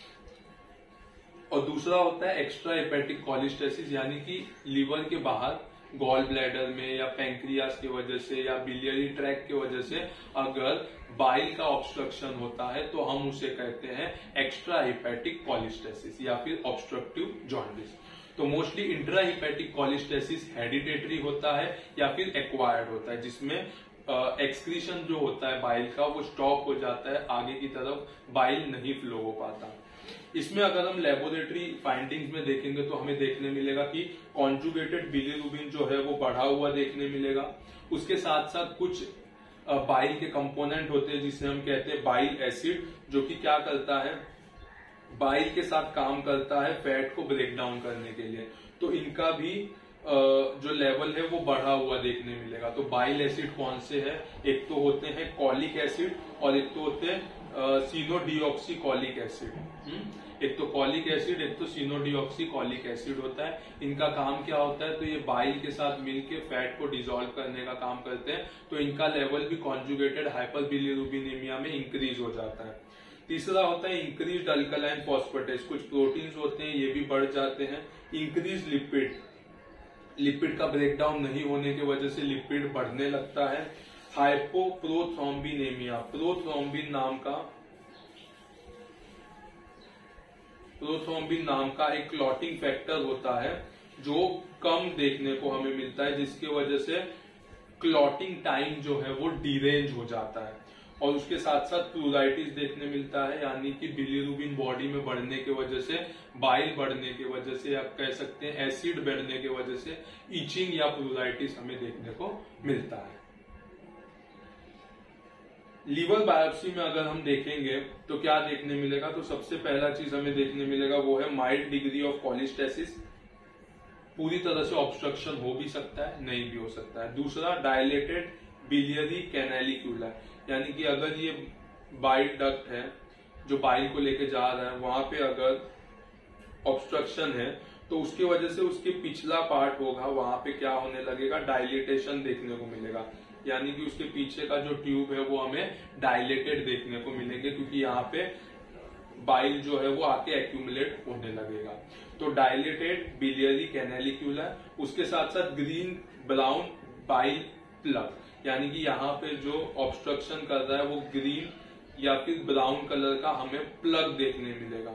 और दूसरा होता है एक्स्ट्रा हिपैटिक कोलिस्टेसिस, यानी कि लीवर के बाहर गॉल ब्लैडर में या पैंक्रियास की वजह से या बिलियरी ट्रैक की वजह से अगर बाइल का ऑब्स्ट्रक्शन होता है तो हम उसे कहते हैं एक्स्ट्रा हिपैटिक कोलिस्टेसिस या फिर ऑब्स्ट्रक्टिव जॉन्डिस। तो mostly intra hepatic cholestasis hereditary होता है या फिर एक्वायर्ड होता है, जिसमें एक्सक्रीशन जो होता है बाइल का वो स्टॉप हो जाता है, आगे की तरफ बाइल नहीं फ्लो हो पाता। इसमें अगर हम लेबोरेटरी फाइंडिंग्स में देखेंगे तो हमें देखने मिलेगा कि कॉन्जुगेटेड बिलीरुबिन जो है वो बढ़ा हुआ देखने मिलेगा। उसके साथ साथ कुछ बाइल के कंपोनेंट होते हैं जिसे हम कहते हैं बाइल एसिड, जो कि क्या करता है, बाइल के साथ काम करता है फैट को ब्रेक डाउन करने के लिए। तो इनका भी जो लेवल है वो बढ़ा हुआ देखने मिलेगा। तो बाइल एसिड कौन से है, एक तो होते हैं कॉलिक एसिड और एक तो होते हैं सिनोडिऑक्सीकॉलिक एसिड। एक तो कॉलिक एसिड, एक तो सिनोडिऑक्सीकॉलिक एसिड होता है। इनका काम क्या होता है, तो ये बाइल के साथ मिलके फैट को डिसॉल्व करने का काम करते हैं। तो इनका लेवल भी कॉन्जुगेटेड हाइपरबिलिरुबिनेमिया में इंक्रीज हो जाता है। तीसरा होता है इंक्रीज अल्कलाइन फॉस्फेटेज, कुछ प्रोटीन्स होते हैं ये भी बढ़ जाते हैं। इंक्रीज लिपिड, लिपिड का ब्रेकडाउन नहीं होने की वजह से लिपिड बढ़ने लगता है। हाइपोप्रोथ्रोम्बिनेमिया, प्रोथ्रोम्बिन नाम का एक क्लॉटिंग फैक्टर होता है जो कम देखने को हमें मिलता है, जिसकी वजह से क्लॉटिंग टाइम जो है वो डिरेंज हो जाता है। और उसके साथ साथ प्लूराइटिस देखने मिलता है, यानी कि बिलीरुबिन बॉडी में बढ़ने की वजह से, बाइल बढ़ने की वजह से, आप कह सकते हैं एसिड बढ़ने की वजह से इचिंग या प्लूराइटिस हमें देखने को मिलता है। लीवर बायोप्सी में अगर हम देखेंगे तो क्या देखने मिलेगा, तो सबसे पहला चीज हमें देखने मिलेगा वो है माइल्ड डिग्री ऑफ कॉलिस्टेसिस। पूरी तरह से ऑब्स्ट्रक्शन हो भी सकता है, नहीं भी हो सकता है। दूसरा डायलेटेड बिलियरी कैनालिक्यूला, यानी कि अगर ये बाइल डक्ट है जो बाइल को लेके जा रहा है, वहां पे अगर ऑब्स्ट्रक्शन है तो उसकी वजह से उसके पिछला पार्ट होगा, वहां पे क्या होने लगेगा, डायलेटेशन देखने को मिलेगा। यानी कि उसके पीछे का जो ट्यूब है वो हमें डायलेटेड देखने को मिलेंगे, क्योंकि यहाँ पे बाइल जो है वो आके एक्यूमुलेट होने लगेगा। तो डायलेटेड बिलियरी कैनालिक्यूला, उसके साथ साथ ग्रीन ब्राउन बाइल प्लग, यानी कि यहाँ पे जो ऑब्स्ट्रक्शन कर रहा है वो ग्रीन या फिर ब्राउन कलर का हमें प्लग देखने मिलेगा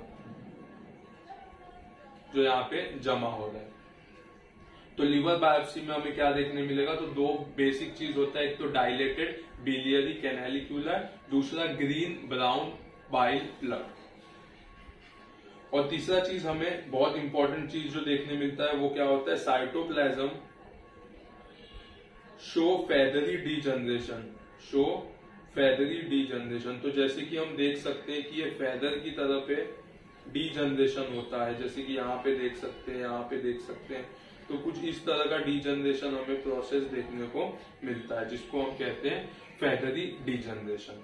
जो यहाँ पे जमा हो रहा है। तो लीवर बायोप्सी में हमें क्या देखने मिलेगा, तो दो बेसिक चीज होता है, एक तो डायलेटेड बिलियरी कैनालिक्यूला, दूसरा ग्रीन ब्राउन बाइल प्लग। और तीसरा चीज हमें बहुत इंपॉर्टेंट चीज जो देखने मिलता है वो क्या होता है, साइटोप्लाज्म शो फेदरी डीजनरेशन। तो जैसे कि हम देख सकते हैं कि ये फेदर की तरफ है, डीजनरेशन होता है, जैसे कि यहाँ पे देख सकते हैं, यहाँ पे देख सकते हैं। तो कुछ इस तरह का डीजनरेशन हमें प्रोसेस देखने को मिलता है, जिसको हम कहते हैं feathery degeneration.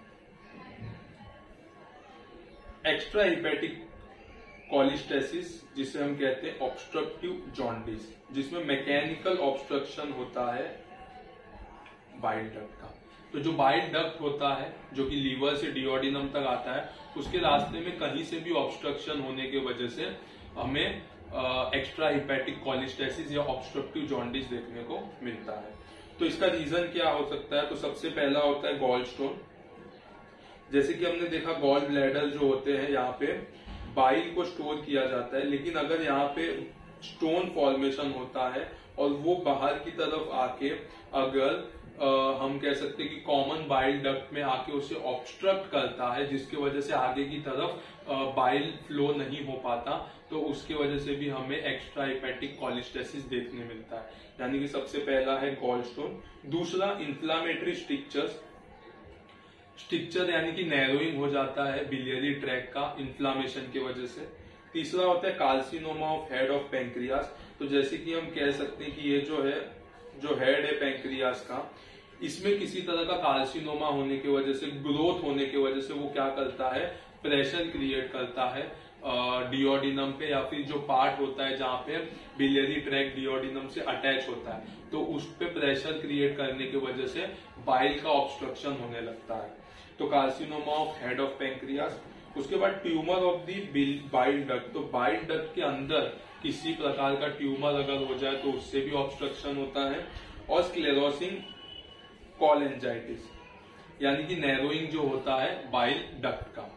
Extra hepatic cholestasis, जिसे हम कहते हैं ऑब्स्ट्रक्टिव जॉन्डिस, जिसमें मैकेनिकल ऑब्स्ट्रक्शन होता है बाइल डक्ट का। तो जो बाइल डक्ट होता है जो कि लीवर से डिओडिनम तक आता है, उसके रास्ते में कहीं से भी ऑब्स्ट्रक्शन होने की वजह से हमें एक्स्ट्रा हिपेटिक कॉलिस्टेसिस या ऑब्स्ट्रक्टिव जॉन्डिस देखने को मिलता है। तो इसका रीजन क्या हो सकता है, तो सबसे पहला होता है गॉल स्टोन। जैसे कि हमने देखा गॉल ब्लैडर जो होते हैं, यहाँ पे बाइल को स्टोर किया जाता है, लेकिन अगर यहाँ पे स्टोन फॉर्मेशन होता है और वो बाहर की तरफ आके अगर हम कह सकते हैं कि कॉमन बाइल डक्ट में आके उसे ऑब्स्ट्रक्ट करता है, जिसकी वजह से आगे की तरफ बाइल फ्लो नहीं हो पाता, तो उसकी वजह से भी हमें एक्स्ट्रा हिपेटिक कॉलिस्टेसिस देखने मिलता है। यानी कि सबसे पहला है गॉल स्टोन। दूसरा इंफ्लामेटरी स्ट्रिक्चर यानी कि नैरोइंग हो जाता है बिलियरी ट्रैक का इन्फ्लामेशन की वजह से। तीसरा होता है carcinoma of head of pancreas. तो जैसे कि हम कह सकते हैं कि ये जो हेड है पेंक्रियास का, इसमें किसी तरह का कार्सिनोमा होने की वजह से, ग्रोथ होने की वजह से वो क्या करता है, प्रेशर क्रिएट करता है डिओडिनम पे, या फिर जो पार्ट होता है जहां पे बिलियरी ट्रैक डिओडिनम से अटैच होता है, तो उस पे प्रेशर क्रिएट करने की वजह से बाइल का ऑब्स्ट्रक्शन होने लगता है। तो carcinoma of head of pancreas. उसके बाद tumour of the bile duct. तो बाइल डक्ट के अंदर किसी प्रकार का ट्यूमर अगर हो जाए तो उससे भी ऑब्स्ट्रक्शन होता है। और स्क्लेरोसिंग कोलेंजाइटिस, यानी कि नैरोइंग जो होता है बाइल डक्ट का।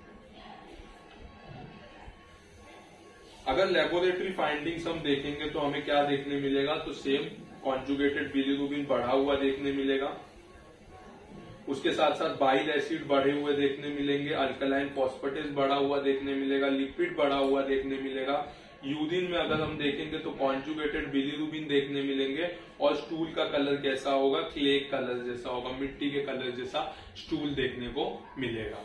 अगर लेबोरेटरी फाइंडिंग्स हम देखेंगे तो हमें क्या देखने मिलेगा, तो सेम कॉन्जुगेटेड बिलीरुबिन बढ़ा हुआ देखने मिलेगा। उसके साथ साथ बाइल एसिड बढ़े हुए देखने मिलेंगे, अल्कलाइन फॉस्फेटेस बढ़ा हुआ देखने मिलेगा, लिपिड बढ़ा हुआ देखने मिलेगा। यूरिन में अगर हम देखेंगे तो कॉन्जुगेटेड बिलीरुबिन देखने मिलेंगे और स्टूल का कलर कैसा होगा, क्ले कलर जैसा होगा, मिट्टी के कलर जैसा स्टूल देखने को मिलेगा।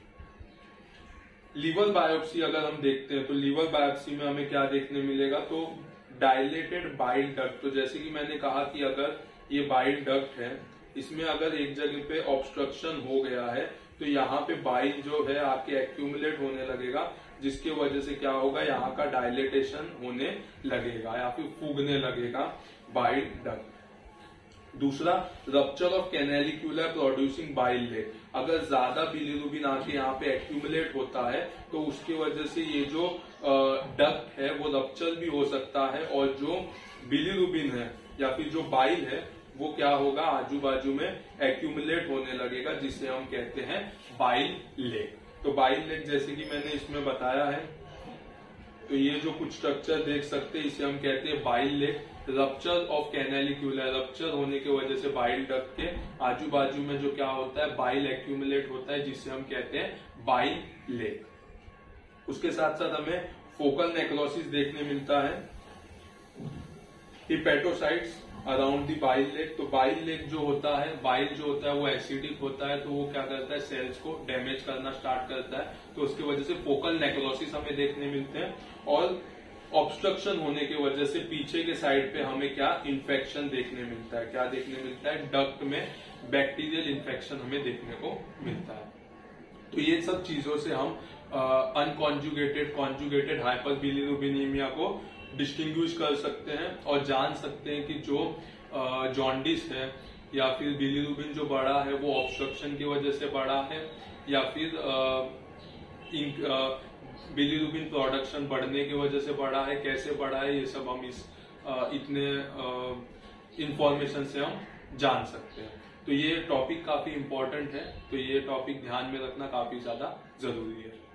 लीवर बायोप्सी अगर हम देखते हैं तो लीवर बायोप्सी में हमें क्या देखने मिलेगा, तो डायलेटेड बाइल डक्ट। तो जैसे कि मैंने कहा कि अगर ये बाइल डक्ट है, इसमें अगर एक जगह पे ऑब्स्ट्रक्शन हो गया है तो यहाँ पे बाइल जो है आपके एक्यूमुलेट होने लगेगा, जिसकी वजह से क्या होगा, यहाँ का डायलेटेशन होने लगेगा या फिर फूगने लगेगा बाइल डक्ट। दूसरा, rupture of canaliculi producing bile lake. अगर ज्यादा बिलीरुबिन आके यहाँ पे एक्यूमुलेट होता है तो उसकी वजह से ये जो डक्ट है वो रप्चर भी हो सकता है और जो बिलीरुबिन है या फिर जो बाइल है वो क्या होगा, आजू बाजू में एक्यूमुलेट होने लगेगा, जिसे हम कहते हैं बाइल लेग। तो बाइल लेग जैसे कि मैंने इसमें बताया है, तो ये जो कुछ स्ट्रक्चर देख सकते हैं इसे हम कहते हैं bile lake. Rupture of canaliculi, rupture होने की वजह से बाइल डक्ट के आजू बाजू में जो क्या होता है, बाइल एक्यूमुलेट होता है, जिसे हम कहते हैं बाइल लेग। उसके साथ साथ हमें फोकल नेक्रोसिस देखने मिलता है, hepatocytes around the bile lake. तो बाइल लेग जो होता है, बाइल जो होता है वो एसिडिक होता है, तो वो क्या करता है, सेल्स को डैमेज करना स्टार्ट करता है, तो उसकी वजह से फोकल नेक्रोसिस हमें देखने मिलते हैं। और ऑब्स्ट्रक्शन होने की वजह से पीछे के साइड पे हमें क्या, इन्फेक्शन देखने मिलता है। क्या देखने मिलता है, डक्ट में बैक्टीरियल इन्फेक्शन हमें देखने को मिलता है। तो ये सब चीजों से हम अनकॉन्जुगेटेड कॉन्जुगेटेड हाइपरबिलिरुबिनीमिया को डिस्टिंग्विश कर सकते हैं और जान सकते हैं कि जो जॉन्डिस है या फिर बिलीरुबिन जो बढ़ा है वो ऑब्स्ट्रक्शन की वजह से बढ़ा है या फिर बिलीरुबिन प्रोडक्शन बढ़ने की वजह से बढ़ा है, कैसे बढ़ा है, ये सब हम इस इतने इंफॉर्मेशन से हम जान सकते हैं। तो ये टॉपिक काफी इंपॉर्टेंट है, तो ये टॉपिक ध्यान में रखना काफी ज्यादा जरूरी है।